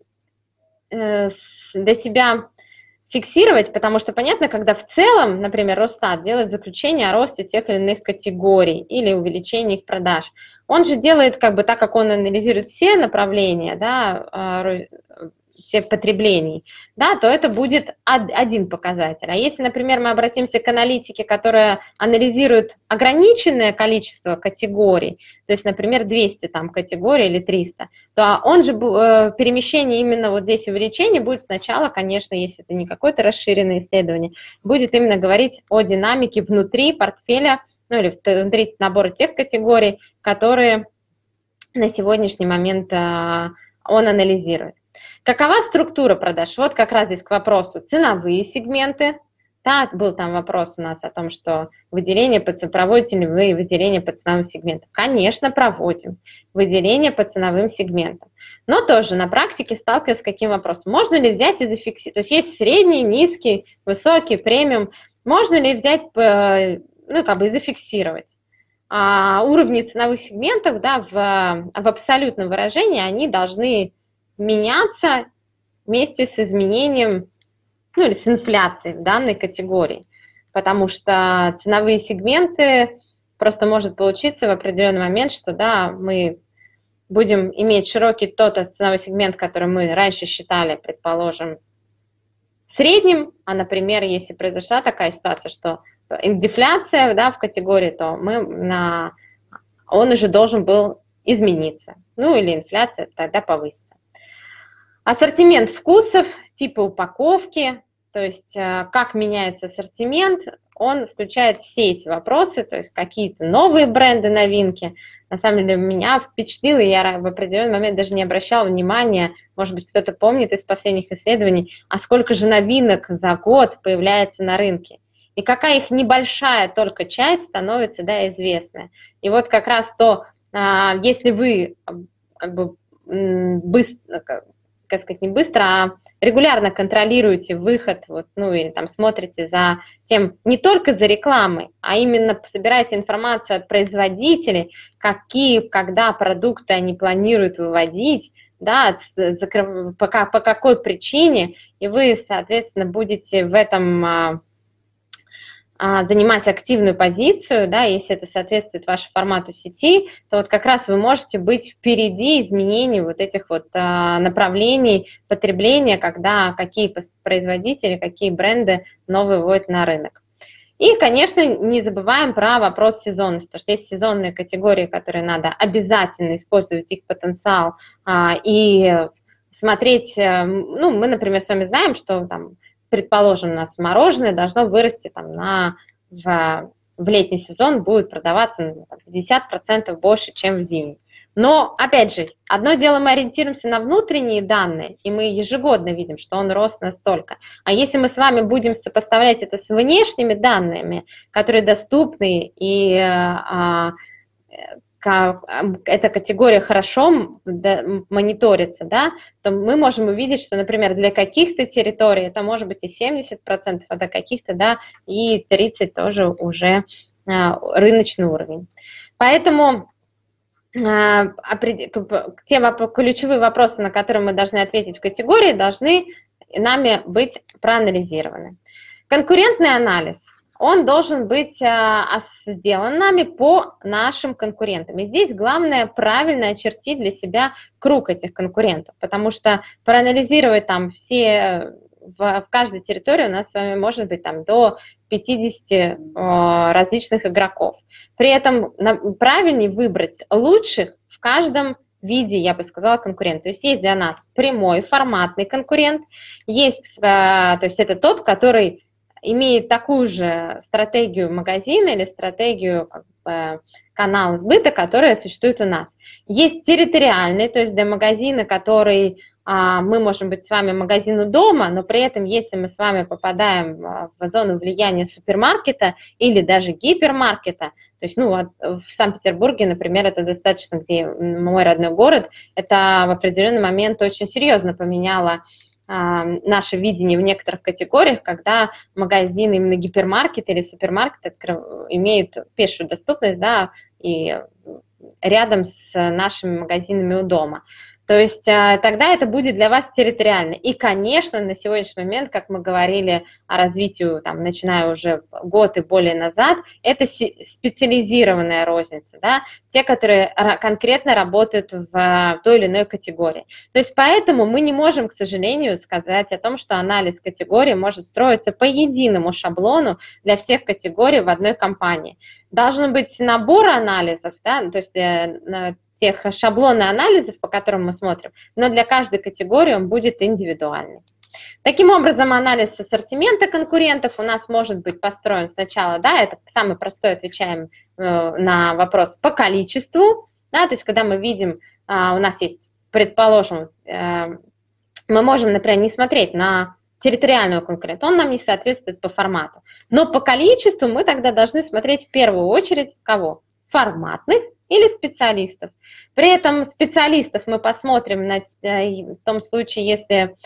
для себя фиксировать, потому что понятно, когда в целом, например, Росстат делает заключение о росте тех или иных категорий или увеличении их продаж, он же делает как бы так, как он анализирует все направления, да, все потреблений, да, то это будет один показатель. А если, например, мы обратимся к аналитике, которая анализирует ограниченное количество категорий, то есть, например, 200 там, категорий или 300, то он же перемещение именно вот здесь увеличение будет сначала, конечно, если это не какое-то расширенное исследование, будет именно говорить о динамике внутри портфеля, ну или внутри набора тех категорий, которые на сегодняшний момент он анализирует. Какова структура продаж? Вот как раз здесь к вопросу ценовые сегменты. Да, был там вопрос у нас о том, что проводите ли вы выделение по ценовым сегментам. Конечно, проводим выделение по ценовым сегментам. Но тоже на практике сталкиваюсь с каким вопросом. Можно ли взять и зафиксировать? То есть есть средний, низкий, высокий, премиум. Можно ли взять, ну, как бы зафиксировать? Уровни ценовых сегментов, да, в абсолютном выражении, они должны меняться вместе с изменением, ну или с инфляцией в данной категории, потому что ценовые сегменты просто может получиться в определенный момент, что да, мы будем иметь широкий тот ценовой сегмент, который мы раньше считали, предположим, средним, а, например, если произошла такая ситуация, что дефляция, да, в категории, то он уже должен был измениться, ну или инфляция тогда повысится. Ассортимент вкусов, типы упаковки, то есть как меняется ассортимент, он включает все эти вопросы, то есть какие-то новые бренды, новинки. На самом деле меня впечатлило, я в определенный момент даже не обращала внимания, может быть, кто-то помнит из последних исследований, а сколько же новинок за год появляется на рынке. И какая их небольшая только часть становится, да, известная. И вот как раз то, если вы как бы быстро, как сказать, не быстро, а регулярно контролируете выход, вот, ну или там смотрите за тем, не только за рекламой, а именно собираете информацию от производителей, какие, когда продукты они планируют выводить, да, по какой причине, и вы, соответственно, будете в этом занимать активную позицию, да, если это соответствует вашему формату сети, то вот как раз вы можете быть впереди изменений вот этих вот направлений потребления, когда какие производители, какие бренды новые вводят на рынок. И, конечно, не забываем про вопрос сезонности, потому что есть сезонные категории, которые надо обязательно использовать их потенциал и смотреть, ну, мы, например, с вами знаем, что там, предположим, у нас мороженое должно вырасти там в летний сезон, будет продаваться на 50% больше, чем в зимний. Но, опять же, одно дело мы ориентируемся на внутренние данные, и мы ежегодно видим, что он рос настолько. А если мы с вами будем сопоставлять это с внешними данными, которые доступны, и эта категория хорошо мониторится, да, то мы можем увидеть, что, например, для каких-то территорий это может быть и 70%, а для каких-то, да, и 30% тоже уже рыночный уровень. Поэтому те ключевые вопросы, на которые мы должны ответить в категории, должны нами быть проанализированы. Конкурентный анализ, он должен быть сделан нами по нашим конкурентам. И здесь главное правильно очертить для себя круг этих конкурентов, потому что проанализировать там все, в каждой территории у нас с вами может быть там до 50 различных игроков. При этом правильнее выбрать лучших в каждом виде, я бы сказала, конкурент. То есть есть для нас прямой форматный конкурент, есть, то есть это тот, который имеет такую же стратегию магазина или стратегию канала сбыта, которая существует у нас. Есть территориальный, то есть для магазина, который мы можем быть с вами магазину дома, но при этом, если мы с вами попадаем в зону влияния супермаркета или даже гипермаркета, то есть, ну, в Санкт-Петербурге, например, это достаточно, где мой родной город, это в определенный момент очень серьезно поменяло наше видение в некоторых категориях, когда магазины, именно гипермаркет или супермаркет имеют пешую доступность, да, и рядом с нашими магазинами у дома. То есть тогда это будет для вас территориально. И, конечно, на сегодняшний момент, как мы говорили о развитии, там, начиная уже год и более назад, это специализированная розница, да, те, которые конкретно работают в той или иной категории. То есть поэтому мы не можем, к сожалению, сказать о том, что анализ категории может строиться по единому шаблону для всех категорий в одной компании. Должен быть набор анализов, да, то есть тех шаблоны анализов, по которым мы смотрим, но для каждой категории он будет индивидуальный. Таким образом, анализ ассортимента конкурентов у нас может быть построен сначала, да, это самый простой, отвечаем на вопрос по количеству, да, то есть когда мы видим, у нас есть, предположим, мы можем, например, не смотреть на территориального конкурента, он нам не соответствует по формату, но по количеству мы тогда должны смотреть в первую очередь кого? Форматных или специалистов. При этом специалистов мы посмотрим в том случае, если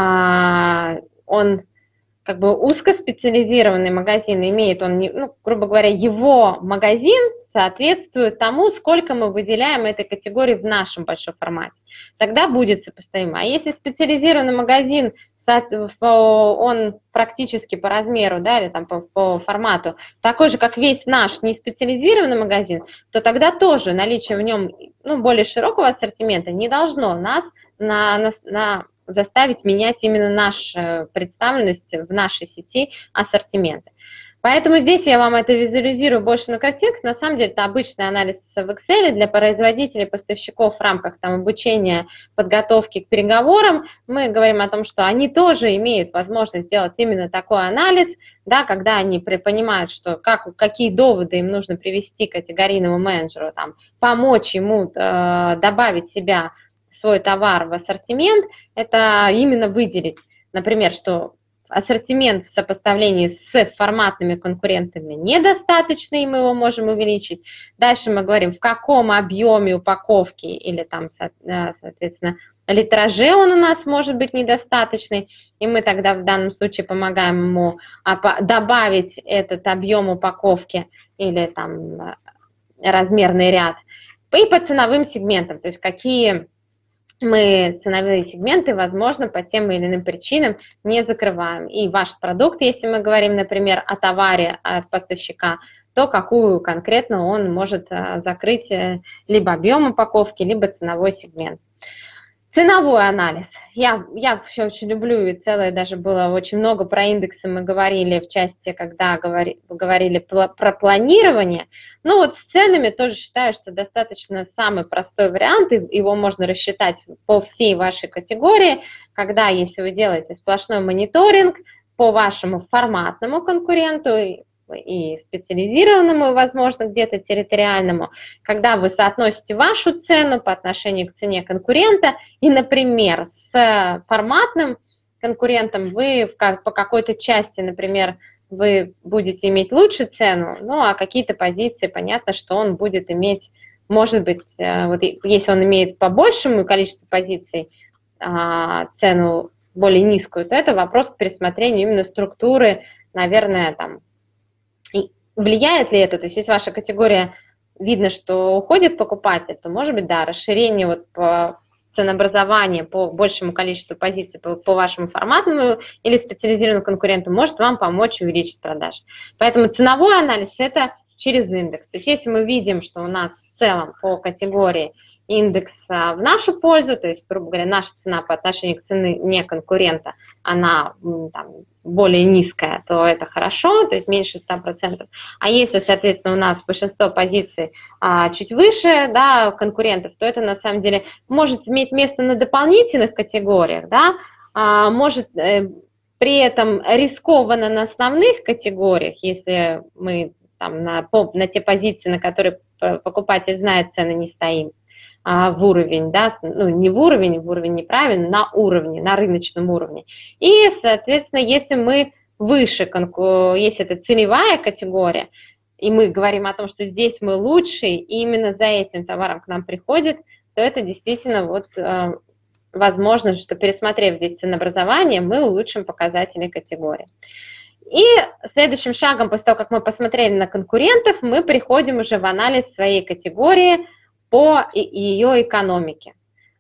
он как бы узкоспециализированный магазин, имеет он, ну, грубо говоря, его магазин соответствует тому, сколько мы выделяем этой категории в нашем большом формате. Тогда будет сопоставимо. А если специализированный магазин, он практически по размеру, да, или там по формату такой же, как весь наш неспециализированный магазин, то тогда тоже наличие в нем, ну, более широкого ассортимента не должно нас заставить менять именно нашу представленность в нашей сети ассортимента. Поэтому здесь я вам это визуализирую больше на картинках. На самом деле это обычный анализ в Excel для производителей, поставщиков в рамках там, обучения, подготовки к переговорам. Мы говорим о том, что они тоже имеют возможность сделать именно такой анализ, да, когда они понимают, что какие доводы им нужно привести к категорийному менеджеру, там, помочь ему добавить свой товар в ассортимент, это именно выделить, например, что ассортимент в сопоставлении с форматными конкурентами недостаточный, и мы его можем увеличить. Дальше мы говорим, в каком объеме упаковки или там, соответственно, литраже он у нас может быть недостаточный, и мы тогда в данном случае помогаем ему добавить этот объем упаковки или там размерный ряд. И по ценовым сегментам, то есть какие мы ценовые сегменты, возможно, по тем или иным причинам не закрываем. И ваш продукт, если мы говорим, например, о товаре от поставщика, то какую конкретно он может закрыть либо объем упаковки, либо ценовой сегмент. Ценовой анализ. Я вообще очень люблю, и целое даже было очень много про индексы мы говорили в части, когда говорили про планирование. Но вот с ценами тоже считаю, что достаточно самый простой вариант, и его можно рассчитать по всей вашей категории, когда, если вы делаете сплошной мониторинг по вашему форматному конкуренту, и специализированному, и, возможно, где-то территориальному, когда вы соотносите вашу цену по отношению к цене конкурента, и, например, с форматным конкурентом вы по какой-то части, например, вы будете иметь лучше цену, ну, а какие-то позиции, понятно, что он будет иметь, может быть, вот если он имеет по большему количеству позиций цену более низкую, то это вопрос к пересмотрению именно структуры, наверное, там. И влияет ли это? То есть если ваша категория, видно, что уходит покупатель, то, может быть, да, расширение вот по ценообразованию по большему количеству позиций по вашему форматному или специализированному конкуренту может вам помочь увеличить продажи. Поэтому ценовой анализ – это через индекс. То есть если мы видим, что у нас в целом по категории индекс в нашу пользу, то есть, грубо говоря, наша цена по отношению к цене конкурента, она там более низкая, то это хорошо, то есть меньше 100%. А если, соответственно, у нас большинство позиций чуть выше, да, конкурентов, то это на самом деле может иметь место на дополнительных категориях, да, может при этом рискованно на основных категориях, если мы там на те позиции, на которые покупатель знает, цены не стоим, в уровень, да, ну не в уровень неправильно, на уровне, на рыночном уровне. И, соответственно, если мы выше, если это целевая категория, и мы говорим о том, что здесь мы лучшие, и именно за этим товаром к нам приходит, то это действительно вот возможно, что пересмотрев здесь ценообразование, мы улучшим показатели категории. И следующим шагом, после того, как мы посмотрели на конкурентов, мы переходим уже в анализ своей категории по ее экономике.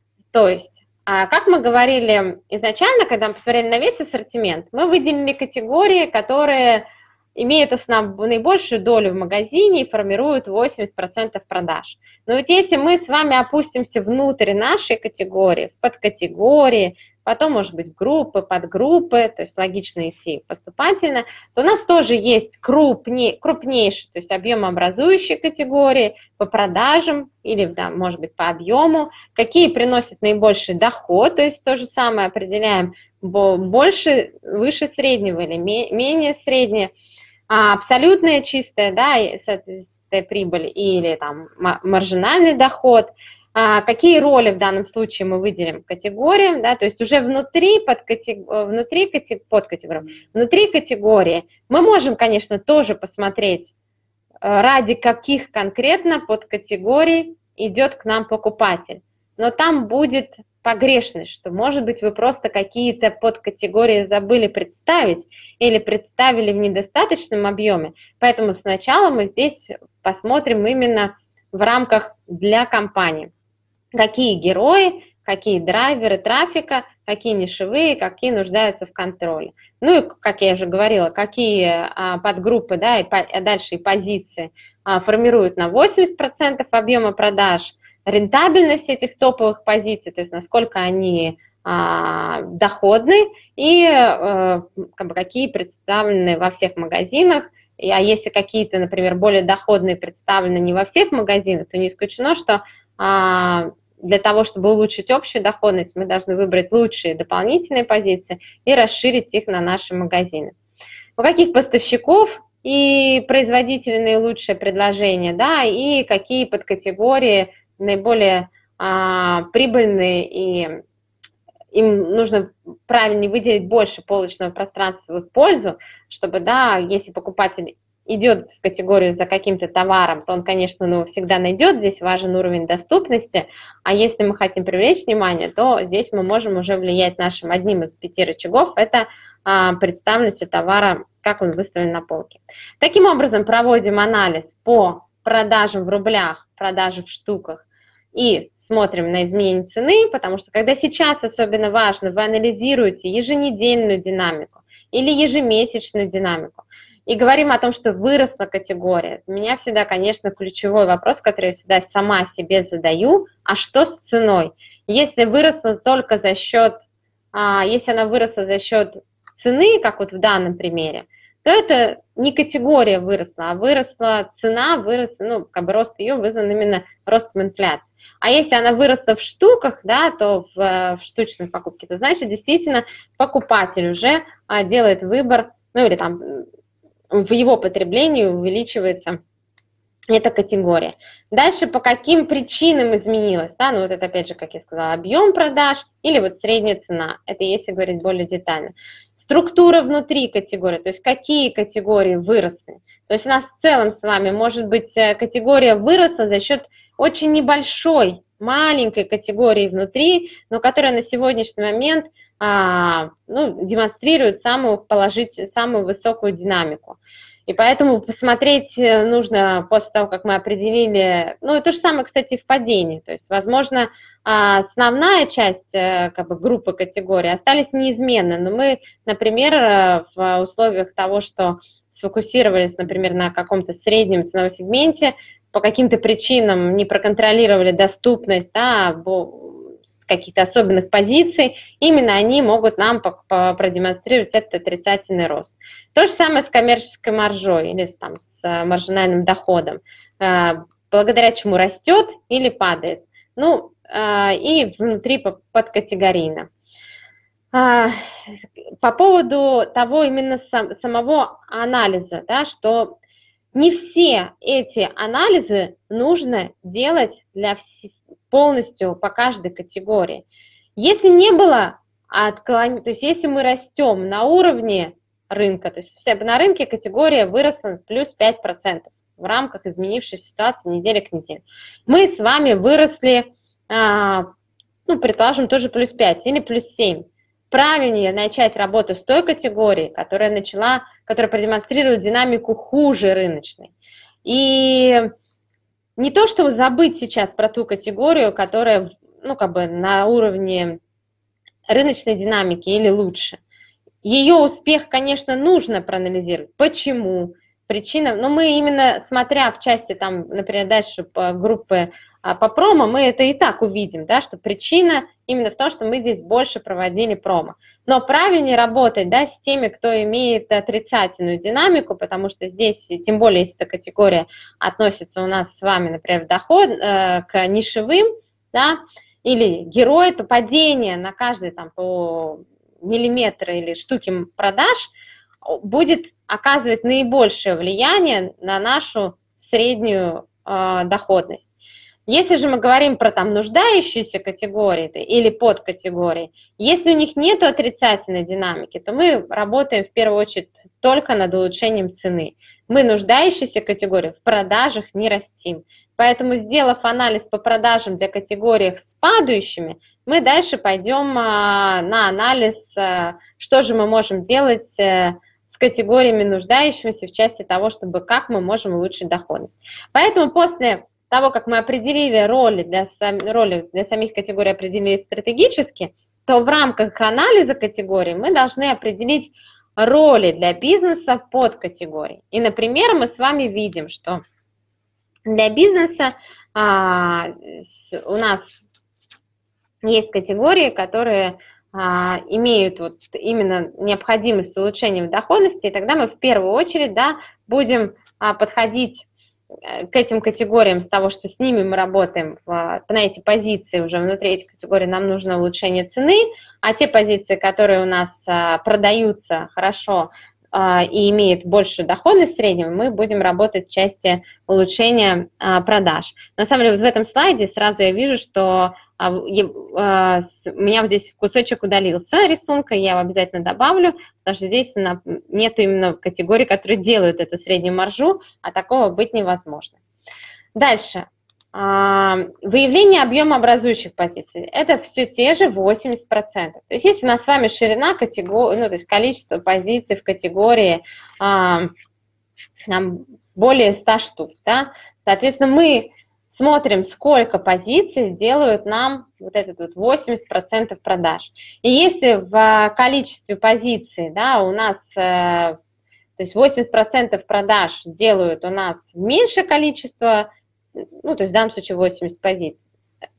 То есть, как мы говорили изначально, когда мы посмотрели на весь ассортимент, мы выделили категории, которые имеют наибольшую долю в магазине и формируют 80% продаж. Но вот если мы с вами опустимся внутрь нашей категории, в подкатегории, потом, может быть, в группы, подгруппы, то есть логично идти поступательно, то у нас тоже есть крупнейшие, то есть объемообразующие категории по продажам или, да, может быть, по объему, какие приносят наибольший доход, то есть то же самое определяем, больше, выше среднего или менее среднее, абсолютная чистая, да, соответственно, прибыль или там маржинальный доход. Какие роли в данном случае мы выделим категориям, да, то есть уже внутри категории мы можем, конечно, тоже посмотреть, ради каких конкретно подкатегорий идет к нам покупатель, но там будет погрешность, что, может быть, вы просто какие-то подкатегории забыли представить или представили в недостаточном объеме, поэтому сначала мы здесь посмотрим именно в рамках для компании. Какие герои, какие драйверы трафика, какие нишевые, какие нуждаются в контроле. Ну и, как я уже говорила, какие подгруппы, да, и дальше и позиции формируют на 80% объема продаж, рентабельность этих топовых позиций, то есть насколько они доходны и как бы, какие представлены во всех магазинах. А если какие-то, например, более доходные представлены не во всех магазинах, то не исключено, что для того, чтобы улучшить общую доходность, мы должны выбрать лучшие дополнительные позиции и расширить их на наши магазины. У каких поставщиков и производителей наилучшее предложение, да, и какие подкатегории наиболее прибыльные, и им нужно правильнее выделить больше полочного пространства в их пользу, чтобы, да, если покупатель идет в категорию за каким-то товаром, то он, конечно, всегда найдет, здесь важен уровень доступности, а если мы хотим привлечь внимание, то здесь мы можем уже влиять нашим одним из 5 рычагов, это представленностью товара, как он выставлен на полке. Таким образом, проводим анализ по продажам в рублях, продажам в штуках и смотрим на изменение цены, потому что когда сейчас особенно важно, вы анализируете еженедельную динамику или ежемесячную динамику, и говорим о том, что выросла категория. У меня всегда, конечно, ключевой вопрос, который я всегда сама себе задаю, а что с ценой? Если выросла только за счет, если она выросла за счет цены, как вот в данном примере, то это не категория выросла, а выросла цена, ну, как бы рост ее вызван именно ростом инфляции. А если она выросла в штуках, да, то в штучной покупке, то значит действительно покупатель уже делает выбор, ну или там в его потреблении увеличивается эта категория. Дальше по каким причинам изменилась, да, ну вот это опять же, как я сказала, объем продаж или вот средняя цена, это если говорить более детально. Структура внутри категории, то есть какие категории выросли. То есть у нас в целом с вами может быть категория выросла за счет очень небольшой, маленькой категории внутри, но которая на сегодняшний момент ну, демонстрирует самую высокую динамику. И поэтому посмотреть нужно после того, как мы определили, ну и то же самое, кстати, и в падении. То есть, возможно, основная часть как бы, группы категорий остались неизменны, но мы, например, в условиях того, что сфокусировались, например, на каком-то среднем ценовом сегменте, по каким-то причинам не проконтролировали доступность, да, каких-то особенных позиций, именно они могут нам продемонстрировать этот отрицательный рост. То же самое с коммерческой маржой или там, с маржинальным доходом, благодаря чему растет или падает. Ну, и внутри подкатегорийно. По поводу того именно самого анализа, да, что не все эти анализы нужно делать полностью по каждой категории. Если не было отклонений, то есть если мы растем на уровне рынка, то есть на рынке категория выросла плюс 5% в рамках изменившейся ситуации недели к неделе. Мы с вами выросли, ну, предположим, тоже плюс 5 или плюс 7. Правильнее начать работу с той категорией, которая продемонстрирует динамику хуже рыночной. И не то, чтобы забыть сейчас про ту категорию, которая, ну, как бы на уровне рыночной динамики или лучше. Ее успех, конечно, нужно проанализировать. Почему? Причина, но мы именно, смотря в части, там, например, дальше по группы по промо, мы это и так увидим, да, что причина именно в том, что мы здесь больше проводили промо. Но правильнее работать, да, с теми, кто имеет отрицательную динамику, потому что здесь, тем более, если эта категория относится у нас с вами, например, в доход к нишевым, да, или герой, то падение на каждый там по миллиметру или штуке продаж будет оказывать наибольшее влияние на нашу среднюю доходность. Если же мы говорим про там нуждающиеся категории или подкатегории, если у них нет отрицательной динамики, то мы работаем в первую очередь только над улучшением цены. Мы нуждающиеся категории в продажах не растим. Поэтому, сделав анализ по продажам для категорий с падающими, мы дальше пойдем на анализ, что же мы можем делать с категориями нуждающимися в части того, чтобы как мы можем улучшить доходность. Поэтому после того, как мы определили роли для самих категорий, определили стратегически, то в рамках анализа категорий мы должны определить роли для бизнеса под категорий. И, например, мы с вами видим, что для бизнеса у нас есть категории, которые имеют вот именно необходимость улучшения доходности, и тогда мы в первую очередь, да, будем подходить к этим категориям с того, что с ними мы работаем на эти позиции, уже внутри этих категорий нам нужно улучшение цены, а те позиции, которые у нас продаются хорошо и имеют большую доходность среднего, мы будем работать в части улучшения продаж. На самом деле, вот в этом слайде сразу я вижу, что у меня вот здесь кусочек удалился рисунка, я его обязательно добавлю, потому что здесь нет именно категорий, которые делают эту среднюю маржу, а такого быть невозможно. Дальше. Выявление объема образующих позиций. Это все те же 80%. То есть если у нас с вами ширина категории, ну, то есть количество позиций в категории более 100 штук, да, соответственно, мы смотрим, сколько позиций делают нам вот этот вот 80% продаж. И если в количестве позиций, да, у нас, то есть 80% продаж делают у нас меньшее количество, ну, то есть в данном случае 80 позиций,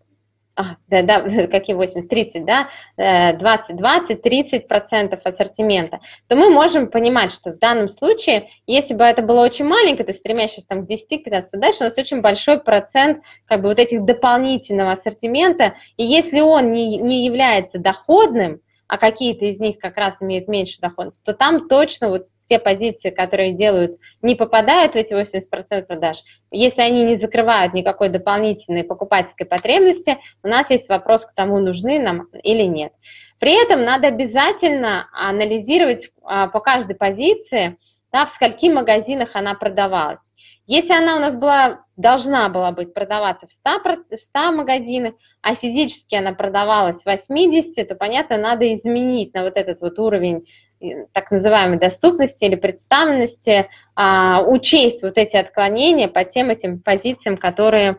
какие 80, 30, да, 20, 30% ассортимента, то мы можем понимать, что в данном случае, если бы это было очень маленькое, то есть стремящееся там к 10-15, то дальше у нас очень большой процент как бы вот этих дополнительного ассортимента, и если он не является доходным, а какие-то из них как раз имеют меньше доходность, то там точно вот те позиции, которые делают, не попадают в эти 80% продаж. Если они не закрывают никакой дополнительной покупательской потребности, у нас есть вопрос к тому, нужны нам или нет. При этом надо обязательно анализировать по каждой позиции, да, в скольких магазинах она продавалась. Если она у нас должна была быть продаваться в 100 магазинах, а физически она продавалась в 80, то, понятно, надо изменить на вот этот вот уровень так называемой доступности или представленности, учесть вот эти отклонения по тем этим позициям, которые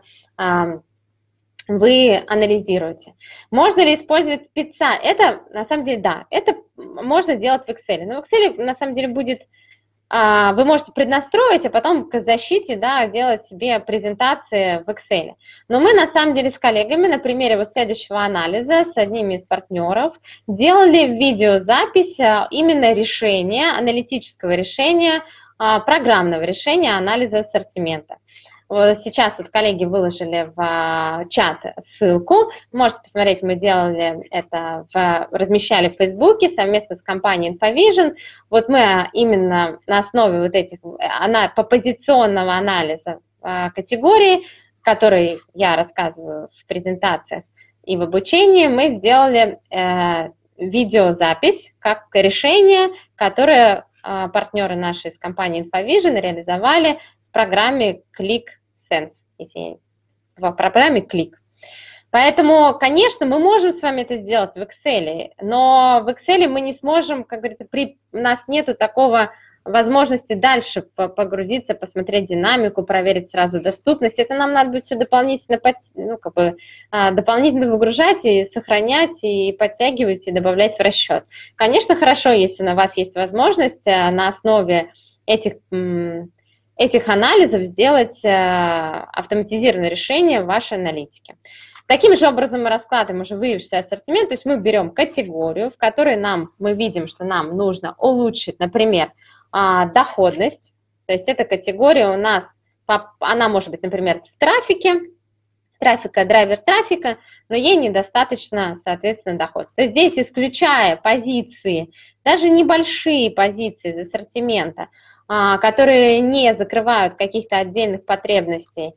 вы анализируете. Можно ли использовать спеца? Это, на самом деле, да, это можно делать в Excel. Но в Excel, на самом деле, будет... Вы можете преднастроить, а потом к защите, да, делать себе презентации в Excel. Но мы, на самом деле, с коллегами на примере вот следующего анализа с одними из партнеров делали видеозапись именно решения, аналитического решения, программного решения анализа ассортимента. Сейчас вот коллеги выложили в чат ссылку, можете посмотреть, мы делали это, размещали в Фейсбуке совместно с компанией InfoVision. Вот мы именно на основе вот этих, по позиционного анализа категории, которые я рассказываю в презентациях и в обучении, мы сделали видеозапись как решение, которое партнеры наши из компании InfoVision реализовали в программе ClickSense, в программе Click. Поэтому, конечно, мы можем с вами это сделать в Excel, но в Excel мы не сможем, как говорится, у нас нету такого возможности дальше погрузиться, посмотреть динамику, проверить сразу доступность. Это нам надо будет все дополнительно, дополнительно выгружать и сохранять, и подтягивать, и добавлять в расчет. Конечно, хорошо, если у вас есть возможность на основе этих анализов сделать автоматизированное решение в вашей аналитике. Таким же образом мы раскладываем уже выявившийся ассортимент, то есть мы берем категорию, в которой мы видим, что нам нужно улучшить, например, доходность, то есть эта категория у нас, она может быть, например, в драйвер трафика, но ей недостаточно, соответственно, доходность. То есть здесь, исключая позиции, даже небольшие позиции из ассортимента, которые не закрывают каких-то отдельных потребностей,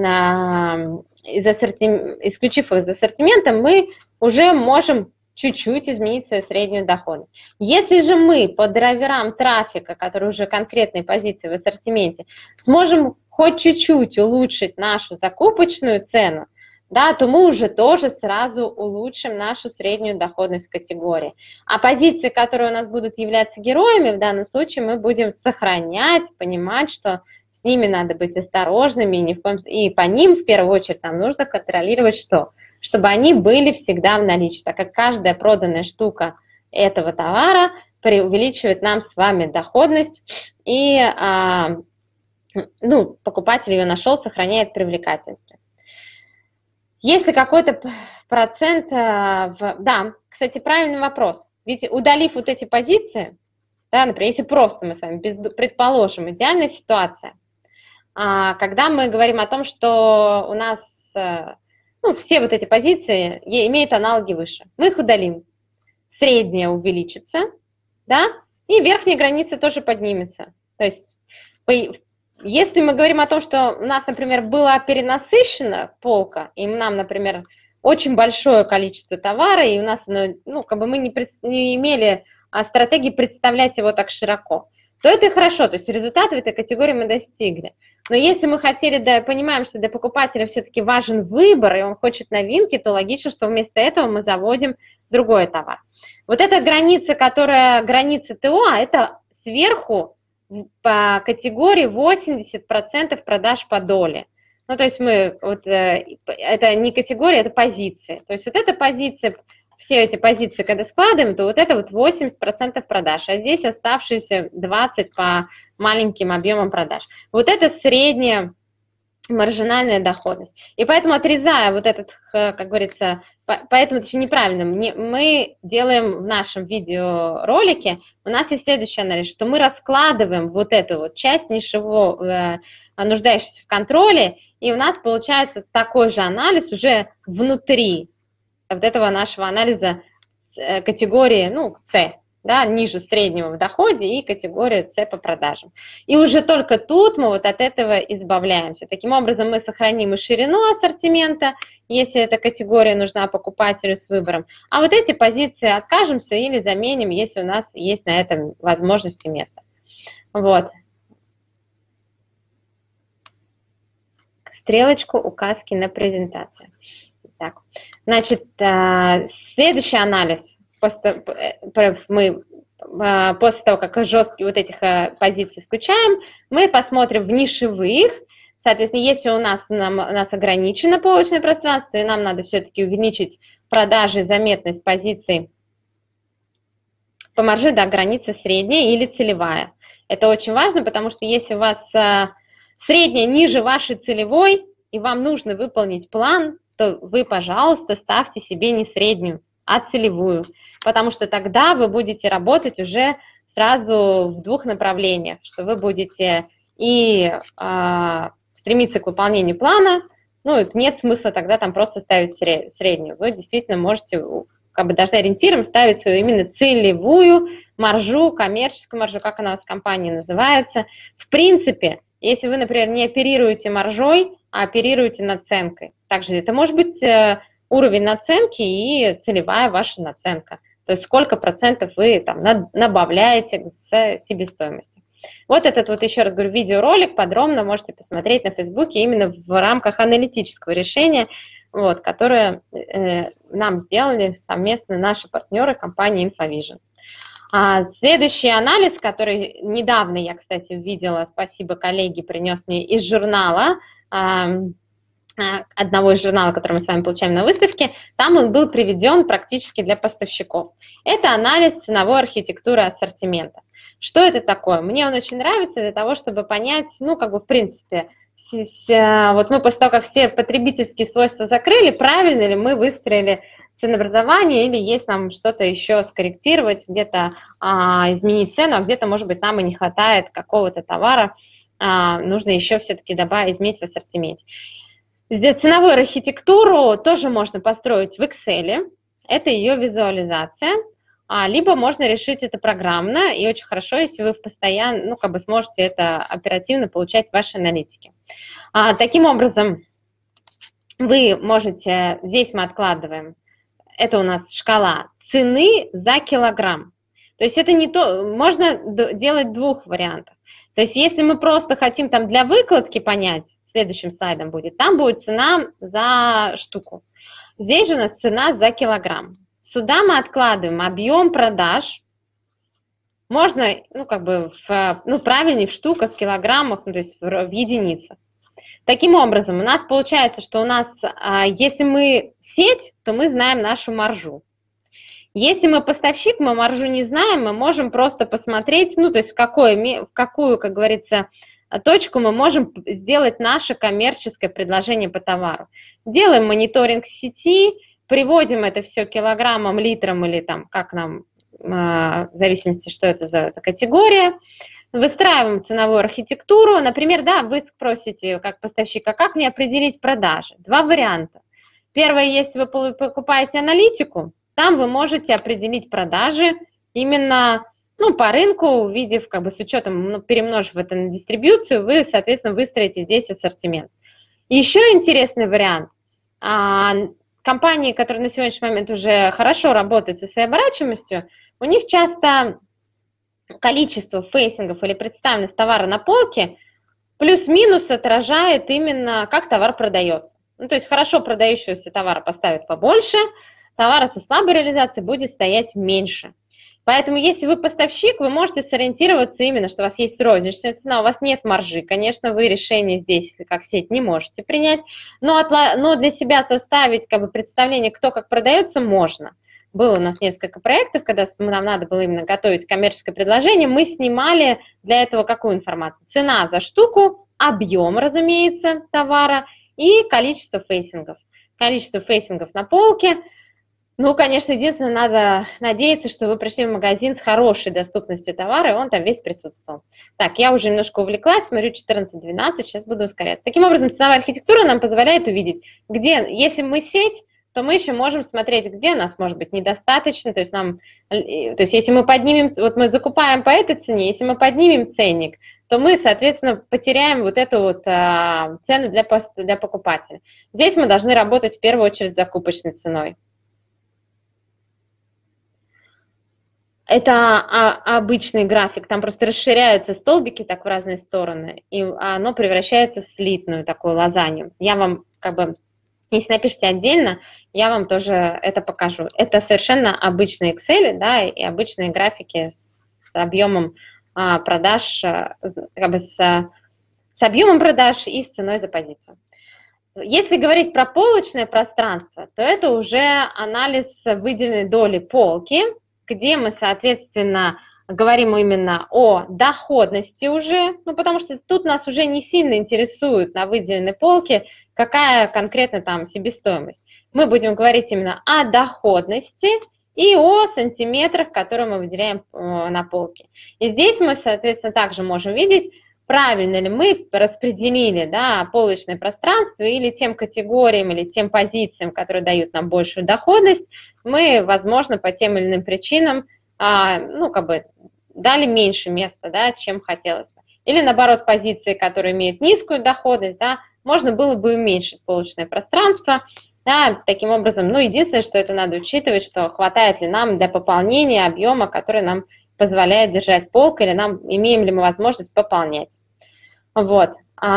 исключив их из ассортимента, мы уже можем чуть-чуть изменить свою среднюю доходность. Если же мы по драйверам трафика, которые уже конкретные позиции в ассортименте, сможем хоть чуть-чуть улучшить нашу закупочную цену, да, то мы уже тоже сразу улучшим нашу среднюю доходность категории. А позиции, которые у нас будут являться героями, в данном случае мы будем сохранять, понимать, что с ними надо быть осторожными, и по ним в первую очередь нам нужно контролировать что? Чтобы они были всегда в наличии, так как каждая проданная штука этого товара увеличивает нам с вами доходность, и покупатель ее нашел, сохраняет привлекательность. Если какой-то процент... Да, кстати, правильный вопрос. Ведь удалив вот эти позиции, да, например, если просто мы с вами, предположим, идеальная ситуация, когда мы говорим о том, что у нас... все вот эти позиции имеют аналоги выше. Мы их удалим. Средняя увеличится, да, и верхняя граница тоже поднимется. То есть, если мы говорим о том, что у нас, например, была перенасыщена полка, и нам, например, очень большое количество товара, и у нас, мы не имели стратегии представлять его так широко, то это хорошо, то есть результат в этой категории мы достигли. Но если мы понимаем, что для покупателя все-таки важен выбор, и он хочет новинки, то логично, что вместо этого мы заводим другой товар. Вот эта граница, граница ТО, это сверху по категории 80% продаж по доле. Ну, то есть мы, вот, это не категория, это позиции. То есть вот эта позиция, все эти позиции, когда складываем, то вот это вот 80% продаж, а здесь оставшиеся 20% по маленьким объемам продаж. Вот это средняя маржинальная доходность. И поэтому, отрезая вот этот, как говорится, поэтому это еще неправильно, мы делаем в нашем видеоролике, у нас есть следующий анализ, что мы раскладываем вот эту вот часть нишевого, нуждающегося в контроле, и у нас получается такой же анализ уже внутри вот этого нашего анализа категории, ну, С, да, ниже среднего в доходе и категория С по продажам. И уже только тут мы вот от этого избавляемся. Таким образом, мы сохраним и ширину ассортимента, если эта категория нужна покупателю с выбором, а вот эти позиции откажемся или заменим, если у нас есть на этом возможности место. Вот. Стрелочку указки на презентацию. Так. Значит, следующий анализ. Мы после того, как жесткие вот этих позиций исключаем, мы посмотрим в нишевых. Соответственно, если у нас ограничено полочное пространство, и нам надо все-таки увеличить продажи, заметность позиций по марже до границы средняя или целевая. Это очень важно, потому что если у вас средняя ниже вашей целевой, и вам нужно выполнить план, то вы, пожалуйста, ставьте себе не среднюю, а целевую, потому что тогда вы будете работать уже сразу в двух направлениях, что вы будете и стремиться к выполнению плана, ну, нет смысла тогда там просто ставить среднюю. Вы действительно можете, как бы даже ориентиром ставить свою именно целевую маржу, коммерческую маржу, как она у вас в компании называется. В принципе, если вы, например, не оперируете маржой, а оперируете наценкой, также это может быть уровень наценки и целевая ваша наценка. То есть сколько процентов вы там набавляете с себестоимости. Вот этот вот, еще раз говорю, видеоролик подробно можете посмотреть на Фейсбуке именно в рамках аналитического решения, вот, которое нам сделали совместно наши партнеры компании InfoVision. Следующий анализ, который недавно я, кстати, видела, спасибо коллеге, принес мне из журнала, одного из журналов, который мы с вами получаем на выставке, там он был приведен практически для поставщиков. Это анализ ценовой архитектуры ассортимента. Что это такое? Мне он очень нравится для того, чтобы понять, ну, как бы, в принципе, вот мы после того, как все потребительские свойства закрыли, правильно ли мы выстроили ценообразование или есть нам что-то еще скорректировать, где-то изменить цену, а где-то, может быть, нам и не хватает какого-то товара, нужно еще все-таки изменить в ассортименте. Ценовую архитектуру тоже можно построить в Excel, это ее визуализация, либо можно решить это программно, и очень хорошо, если вы постоянно, ну, как бы сможете это оперативно получать в вашей аналитике. Таким образом, вы можете, здесь мы откладываем, это у нас шкала цены за килограмм. То есть это не то, можно делать двух вариантов. То есть если мы просто хотим там для выкладки понять, следующим слайдом будет, там будет цена за штуку. Здесь же у нас цена за килограмм. Сюда мы откладываем объем продаж. Можно, ну, как бы, правильнее в штуках, в килограммах, ну, то есть в единицах. Таким образом, у нас получается, что у нас, если мы сеть, то мы знаем нашу маржу. Если мы поставщик, мы маржу не знаем, мы можем просто посмотреть, ну, то есть в какую, как говорится, точку мы можем сделать наше коммерческое предложение по товару. Делаем мониторинг сети, приводим это все килограммам, литрам или там, как нам, в зависимости, что это за категория, выстраиваем ценовую архитектуру. Например, да, вы спросите, как поставщик, а как мне определить продажи? Два варианта. Первое, если вы покупаете аналитику, там вы можете определить продажи именно, ну, по рынку, увидев, как бы с учетом, ну, перемножив это на дистрибьюцию, вы, соответственно, выстроите здесь ассортимент. Еще интересный вариант. Компании, которые на сегодняшний момент уже хорошо работают со своей оборачиваемостью, у них часто количество фейсингов или представленность товара на полке плюс-минус отражает именно, как товар продается. Ну, то есть хорошо продающегося товара поставят побольше, товара со слабой реализацией будет стоять меньше. Поэтому, если вы поставщик, вы можете сориентироваться именно, что у вас есть розничная цена, у вас нет маржи. Конечно, вы решение здесь, как сеть, не можете принять, но для себя составить как бы представление, кто как продается, можно. Было у нас несколько проектов, когда нам надо было именно готовить коммерческое предложение, мы снимали для этого какую информацию? Цена за штуку, объем, разумеется, товара и количество фейсингов. Количество фейсингов на полке. Ну, конечно, единственное, надо надеяться, что вы пришли в магазин с хорошей доступностью товара, и он там весь присутствовал. Так, я уже немножко увлеклась, смотрю 14-12, сейчас буду ускоряться. Таким образом, ценовая архитектура нам позволяет увидеть, где, если мы сеть, то мы еще можем смотреть, где нас может быть недостаточно, то есть если мы поднимем, вот мы закупаем по этой цене, если мы поднимем ценник, то мы, соответственно, потеряем вот эту вот цену для покупателя. Здесь мы должны работать в первую очередь с закупочной ценой. Это обычный график, там просто расширяются столбики так в разные стороны, и оно превращается в слитную такую лазанью. Я вам если напишите отдельно, я вам тоже это покажу. Это совершенно обычные Excel, да, и обычные графики с объемом продаж, с объемом продаж и с ценой за позицию. Если говорить про полочное пространство, то это уже анализ выделенной доли полки, где мы, соответственно, говорим именно о доходности уже, потому что тут нас уже не сильно интересует на выделенной полке, какая конкретно там себестоимость. Мы будем говорить именно о доходности и о сантиметрах, которые мы выделяем на полке. И здесь мы, соответственно, также можем видеть, правильно ли мы распределили, да, полочное пространство или тем категориям, или тем позициям, которые дают нам большую доходность, мы, возможно, по тем или иным причинам, дали меньше места, да, чем хотелось бы. Или, наоборот, позиции, которые имеют низкую доходность, да, можно было бы уменьшить полочное пространство, да, таким образом, единственное, что это надо учитывать, что хватает ли нам для пополнения объема, который нам позволяет держать полку, или имеем ли мы возможность пополнять. Вот.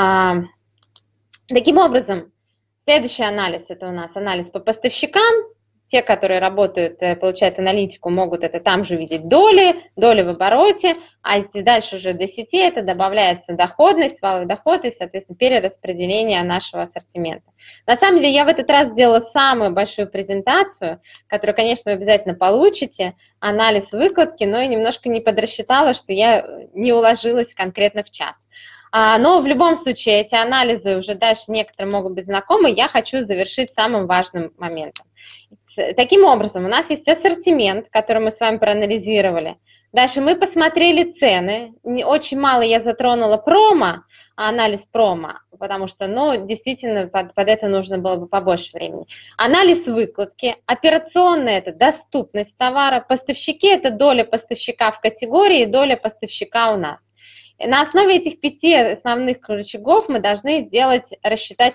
Таким образом, следующий анализ, это у нас анализ по поставщикам. Те, которые работают, получают аналитику, могут это там же видеть доли в обороте, а дальше уже до сети это добавляется доходность, валовый доход и, соответственно, перераспределение нашего ассортимента. На самом деле я в этот раз сделала самую большую презентацию, которую, конечно, вы обязательно получите, анализ выкладки, но я немножко не подрасчитала, что я не уложилась конкретно в час. Но в любом случае эти анализы уже дальше некоторые могут быть знакомы, я хочу завершить самым важным моментом. Таким образом, у нас есть ассортимент, который мы с вами проанализировали. Дальше мы посмотрели цены. Очень мало я затронула промо, анализ промо, потому что, действительно, под это нужно было бы побольше времени. Анализ выкладки, операционная – это доступность товара, поставщики – это доля поставщика в категории и доля поставщика у нас. На основе этих 5 основных рычагов мы должны рассчитать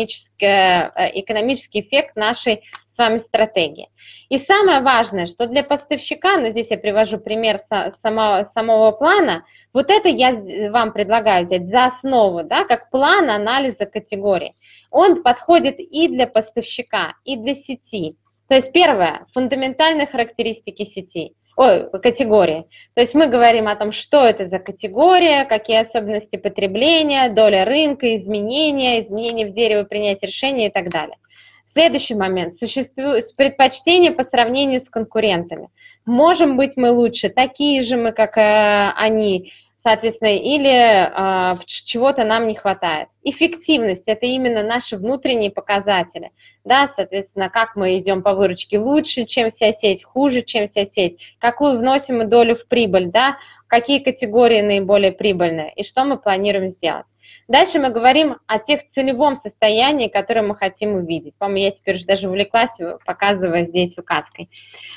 экономический эффект нашей с вами стратегии. И самое важное, что для поставщика, здесь я привожу пример самого плана, вот это я вам предлагаю взять за основу, да, как план анализа категорий. Он подходит и для поставщика, и для сети. То есть первое, фундаментальные характеристики категории. То есть мы говорим о том, что это за категория, какие особенности потребления, доля рынка, изменения в дереве, принятие решений и так далее. Следующий момент. Существует предпочтение по сравнению с конкурентами. Можем быть мы лучше, такие же мы, как они, соответственно, или чего-то нам не хватает. Эффективность – это именно наши внутренние показатели. Да, соответственно, как мы идем по выручке лучше, чем вся сеть, хуже, чем вся сеть, какую вносим мы долю в прибыль, да, какие категории наиболее прибыльные и что мы планируем сделать. Дальше мы говорим о тех целевом состоянии, которое мы хотим увидеть. По-моему, я теперь уже даже увлеклась, показывая здесь указкой.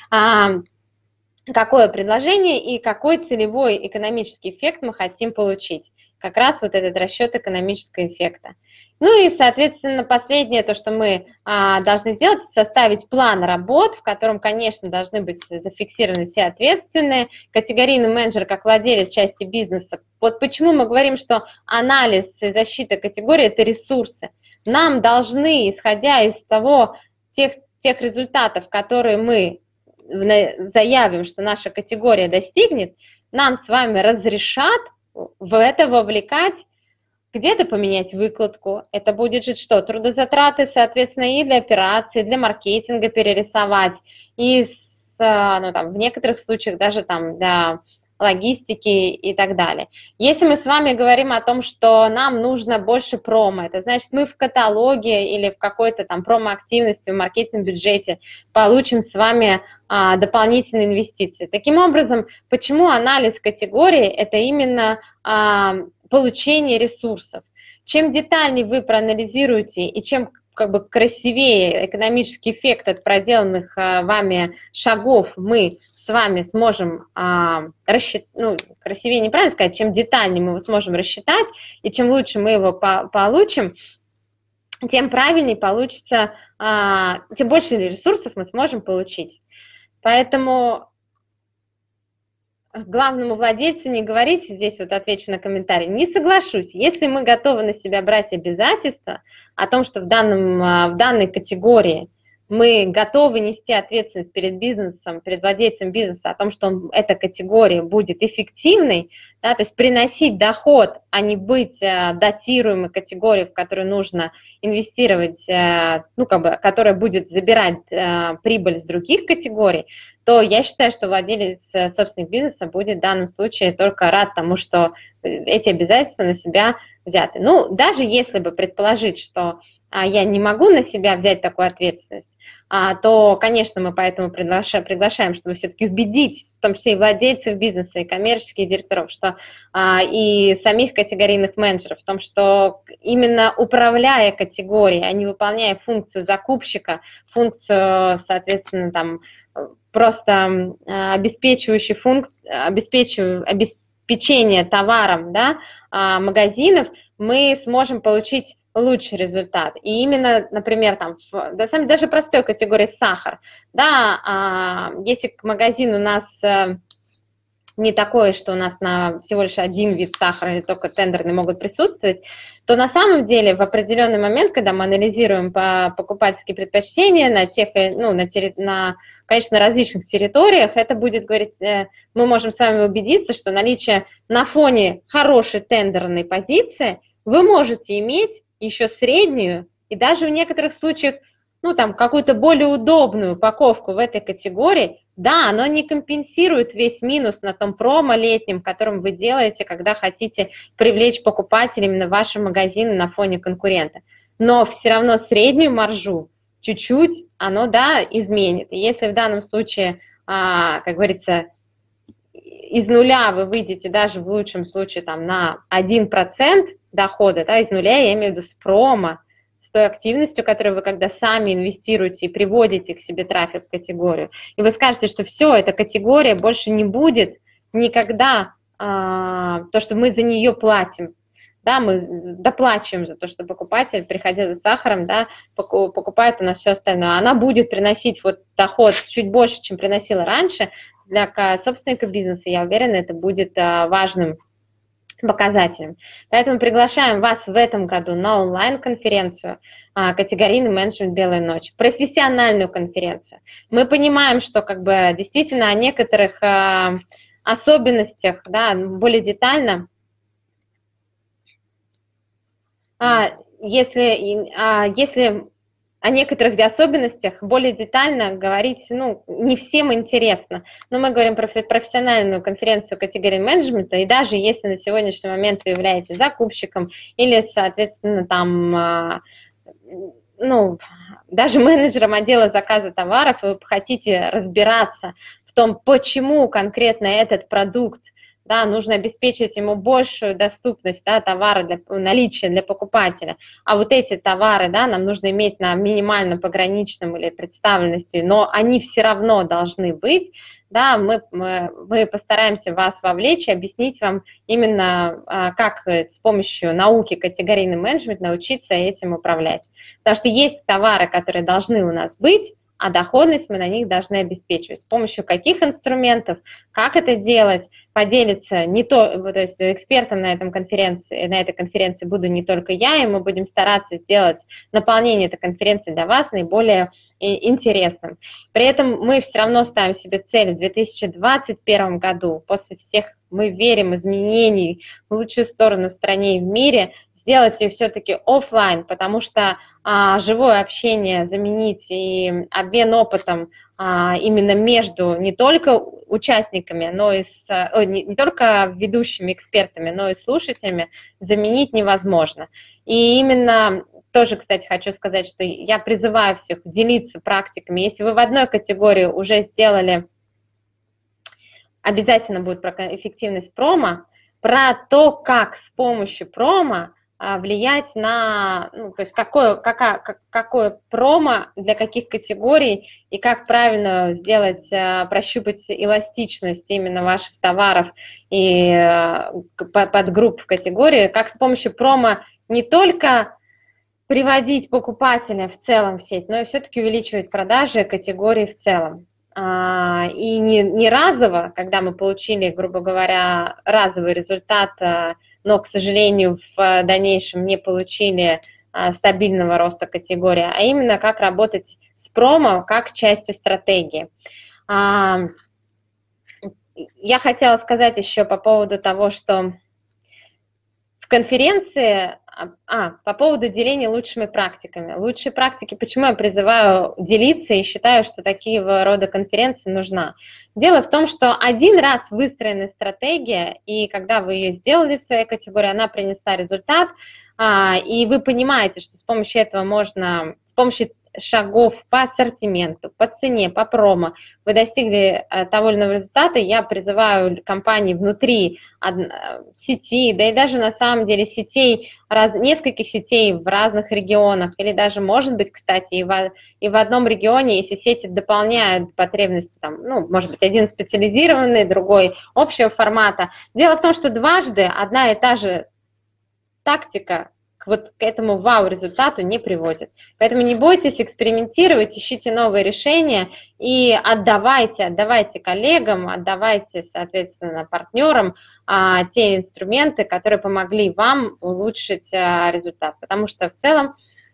Какое предложение и какой целевой экономический эффект мы хотим получить. Как раз вот этот расчет экономического эффекта. И, соответственно, последнее, то, что мы должны сделать, составить план работ, в котором, конечно, должны быть зафиксированы все ответственные. Категорийный менеджер, как владелец части бизнеса. Вот почему мы говорим, что анализ и защита категории – это ресурсы. Нам должны, исходя из тех результатов, которые мы заявим, что наша категория достигнет, нам с вами разрешат в это вовлекать, где-то поменять выкладку. Это будет же что? Трудозатраты, соответственно, и для операций, для маркетинга перерисовать, и ну, там, в некоторых случаях даже там для логистики и так далее. Если мы с вами говорим о том, что нам нужно больше промо, это значит, мы в каталоге или в какой-то там промо-активности, в маркетинг-бюджете получим с вами дополнительные инвестиции. Таким образом, почему анализ категории – это именно получение ресурсов. Чем детальнее вы проанализируете и чем как бы красивее экономический эффект от проделанных вами шагов мы с вами сможем рассчитать, ну, красивее неправильно сказать, чем детальнее мы его сможем рассчитать, и чем лучше мы его получим, тем правильнее получится, тем больше ресурсов мы сможем получить. Поэтому главному владельцу не говорите, здесь вот отвечу на комментарий, не соглашусь. Если мы готовы на себя брать обязательства о том, что в данной категории мы готовы нести ответственность перед бизнесом, перед владельцем бизнеса о том, что эта категория будет эффективной, да, то есть приносить доход, а не быть датируемой категорией, в которую нужно инвестировать, ну, как бы, которая будет забирать прибыль с других категорий, то я считаю, что владелец собственного бизнеса будет в данном случае только рад тому, что эти обязательства на себя взяты. Ну, даже если бы предположить, что я не могу на себя взять такую ответственность, то, конечно, мы поэтому приглашаем, чтобы все-таки убедить, в том числе и владельцев бизнеса, и коммерческих директоров, что и самих категорийных менеджеров, в том, что именно управляя категорией, а не выполняя функцию закупщика, функцию, соответственно, там, просто обеспечение товаром, да, магазинов, мы сможем получить лучший результат. И именно, например, там, даже простой категории сахар, да, если магазин у нас не такое, что у нас на всего лишь один вид сахара или только тендерные могут присутствовать, то на самом деле в определенный момент, когда мы анализируем покупательские предпочтения на конечно, различных территориях, это будет говорить, мы можем с вами убедиться, что наличие на фоне хорошей тендерной позиции вы можете иметь еще среднюю и даже в некоторых случаях, ну, там, какую-то более удобную упаковку в этой категории. Да, оно не компенсирует весь минус на том промо летнем, которым вы делаете, когда хотите привлечь покупателей именно в ваши магазины на фоне конкурента. Но все равно среднюю маржу чуть-чуть оно, да, изменит. И если в данном случае, как говорится, из нуля вы выйдете даже в лучшем случае там, на 1% дохода, да, из нуля, я имею в виду с промо, с той активностью, которую вы когда сами инвестируете и приводите к себе трафик в категорию, и вы скажете, что все, эта категория больше не будет никогда то, что мы за нее платим. Да, мы доплачиваем за то, что покупатель, приходя за сахаром, да, покупает у нас все остальное. Она будет приносить вот доход чуть больше, чем приносила раньше. Для собственника бизнеса, я уверена, это будет важным показателем. Поэтому приглашаем вас в этом году на онлайн-конференцию «Категорийный менеджмент. Белая ночь», профессиональную конференцию. Мы понимаем, что как бы действительно о некоторых особенностях, да, более детально, если о некоторых особенностях более детально говорить, ну, не всем интересно, но мы говорим про профессиональную конференцию категории менеджмента, и даже если на сегодняшний момент вы являетесь закупщиком или, соответственно, там, ну, даже менеджером отдела заказа товаров, вы хотите разбираться в том, почему конкретно этот продукт, да, нужно обеспечить ему большую доступность, да, товара, наличия для покупателя. А вот эти товары, да, нам нужно иметь на минимальном пограничном или представленности, но они все равно должны быть. Да, мы постараемся вас вовлечь и объяснить вам именно, как с помощью науки категорийный менеджмент научиться этим управлять. Потому что есть товары, которые должны у нас быть, а доходность мы на них должны обеспечивать. С помощью каких инструментов, как это делать, поделиться то есть экспертом на этой конференции буду не только я, и мы будем стараться сделать наполнение этой конференции для вас наиболее интересным. При этом мы все равно ставим себе цель в 2021 году, после всех, мы верим, изменений в лучшую сторону в стране и в мире, сделать ее все-таки офлайн, потому что живое общение заменить и обмен опытом именно между не только участниками, но и не только ведущими экспертами, но и слушателями заменить невозможно. И именно тоже, кстати, хочу сказать, что я призываю всех делиться практиками. Если вы в одной категории уже сделали, обязательно будет про эффективность промо, про то, как с помощью промо влиять на, то есть какое промо для каких категорий и как правильно сделать, прощупать эластичность именно ваших товаров и подгрупп в категории, как с помощью промо не только приводить покупателя в целом в сеть, но и все-таки увеличивать продажи категории в целом. И не разово, когда мы получили, грубо говоря, разовый результат, но, к сожалению, в дальнейшем не получили стабильного роста категории, а именно как работать с промо как частью стратегии. Я хотела сказать еще по поводу того, что в конференции, по поводу деления лучшими практиками. Лучшие практики, почему я призываю делиться и считаю, что такие рода конференции нужна. Дело в том, что один раз выстроенная стратегия, и когда вы ее сделали в своей категории, она принесла результат, и вы понимаете, что с помощью этого можно, с помощью шагов по ассортименту, по цене, по промо, вы достигли того или иного результата, я призываю компании внутри сети, да и даже на самом деле нескольких сетей в разных регионах, или даже, может быть, кстати, и в одном регионе, если сети дополняют потребности, может быть, один специализированный, другой общего формата. Дело в том, что дважды одна и та же тактика к этому вау-результату не приводит. Поэтому не бойтесь экспериментировать, ищите новые решения и отдавайте коллегам, отдавайте, соответственно, партнерам те инструменты, которые помогли вам улучшить результат. Потому что в целом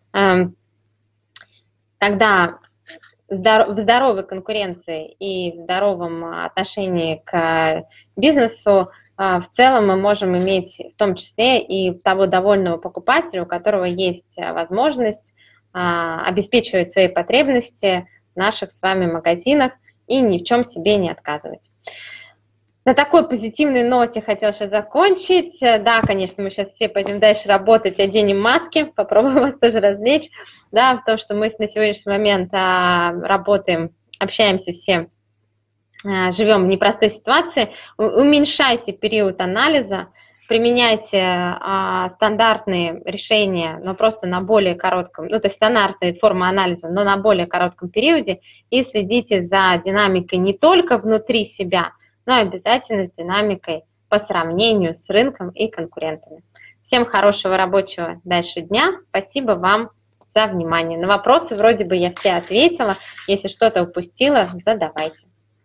тогда в здоровой конкуренции и в здоровом отношении к бизнесу в целом мы можем иметь в том числе и того довольного покупателя, у которого есть возможность обеспечивать свои потребности в наших с вами магазинах и ни в чем себе не отказывать. На такой позитивной ноте хотела сейчас закончить. Да, конечно, мы сейчас все пойдем дальше работать, оденем маски, попробуем вас тоже развлечь. Да, потому что мы на сегодняшний момент работаем, общаемся все, живем в непростой ситуации. Уменьшайте период анализа, применяйте стандартные решения, но просто на более коротком, то есть стандартные формы анализа, но на более коротком периоде, и следите за динамикой не только внутри себя, но и обязательно с динамикой по сравнению с рынком и конкурентами. Всем хорошего рабочего дальше дня. Спасибо вам за внимание. На вопросы вроде бы я все ответила. Если что-то упустила, задавайте.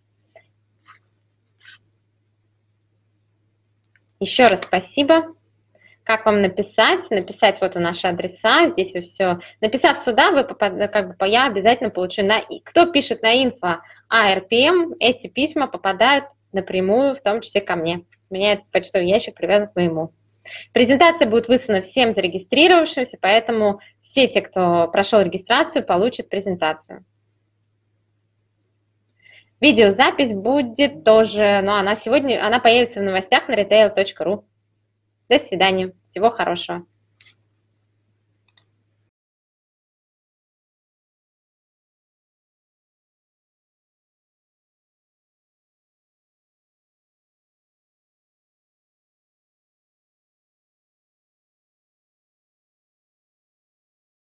Еще раз спасибо. Как вам написать? Написать вот наши адреса. Здесь вы все. Написав сюда, я обязательно получу. Кто пишет на info ARPM, эти письма попадают напрямую, в том числе ко мне. У меня этот почтовый ящик привязан к моему. Презентация будет выслана всем зарегистрировавшимся, поэтому все те, кто прошел регистрацию, получат презентацию. Видеозапись будет тоже, но она появится в новостях на retail.ru. До свидания. Всего хорошего.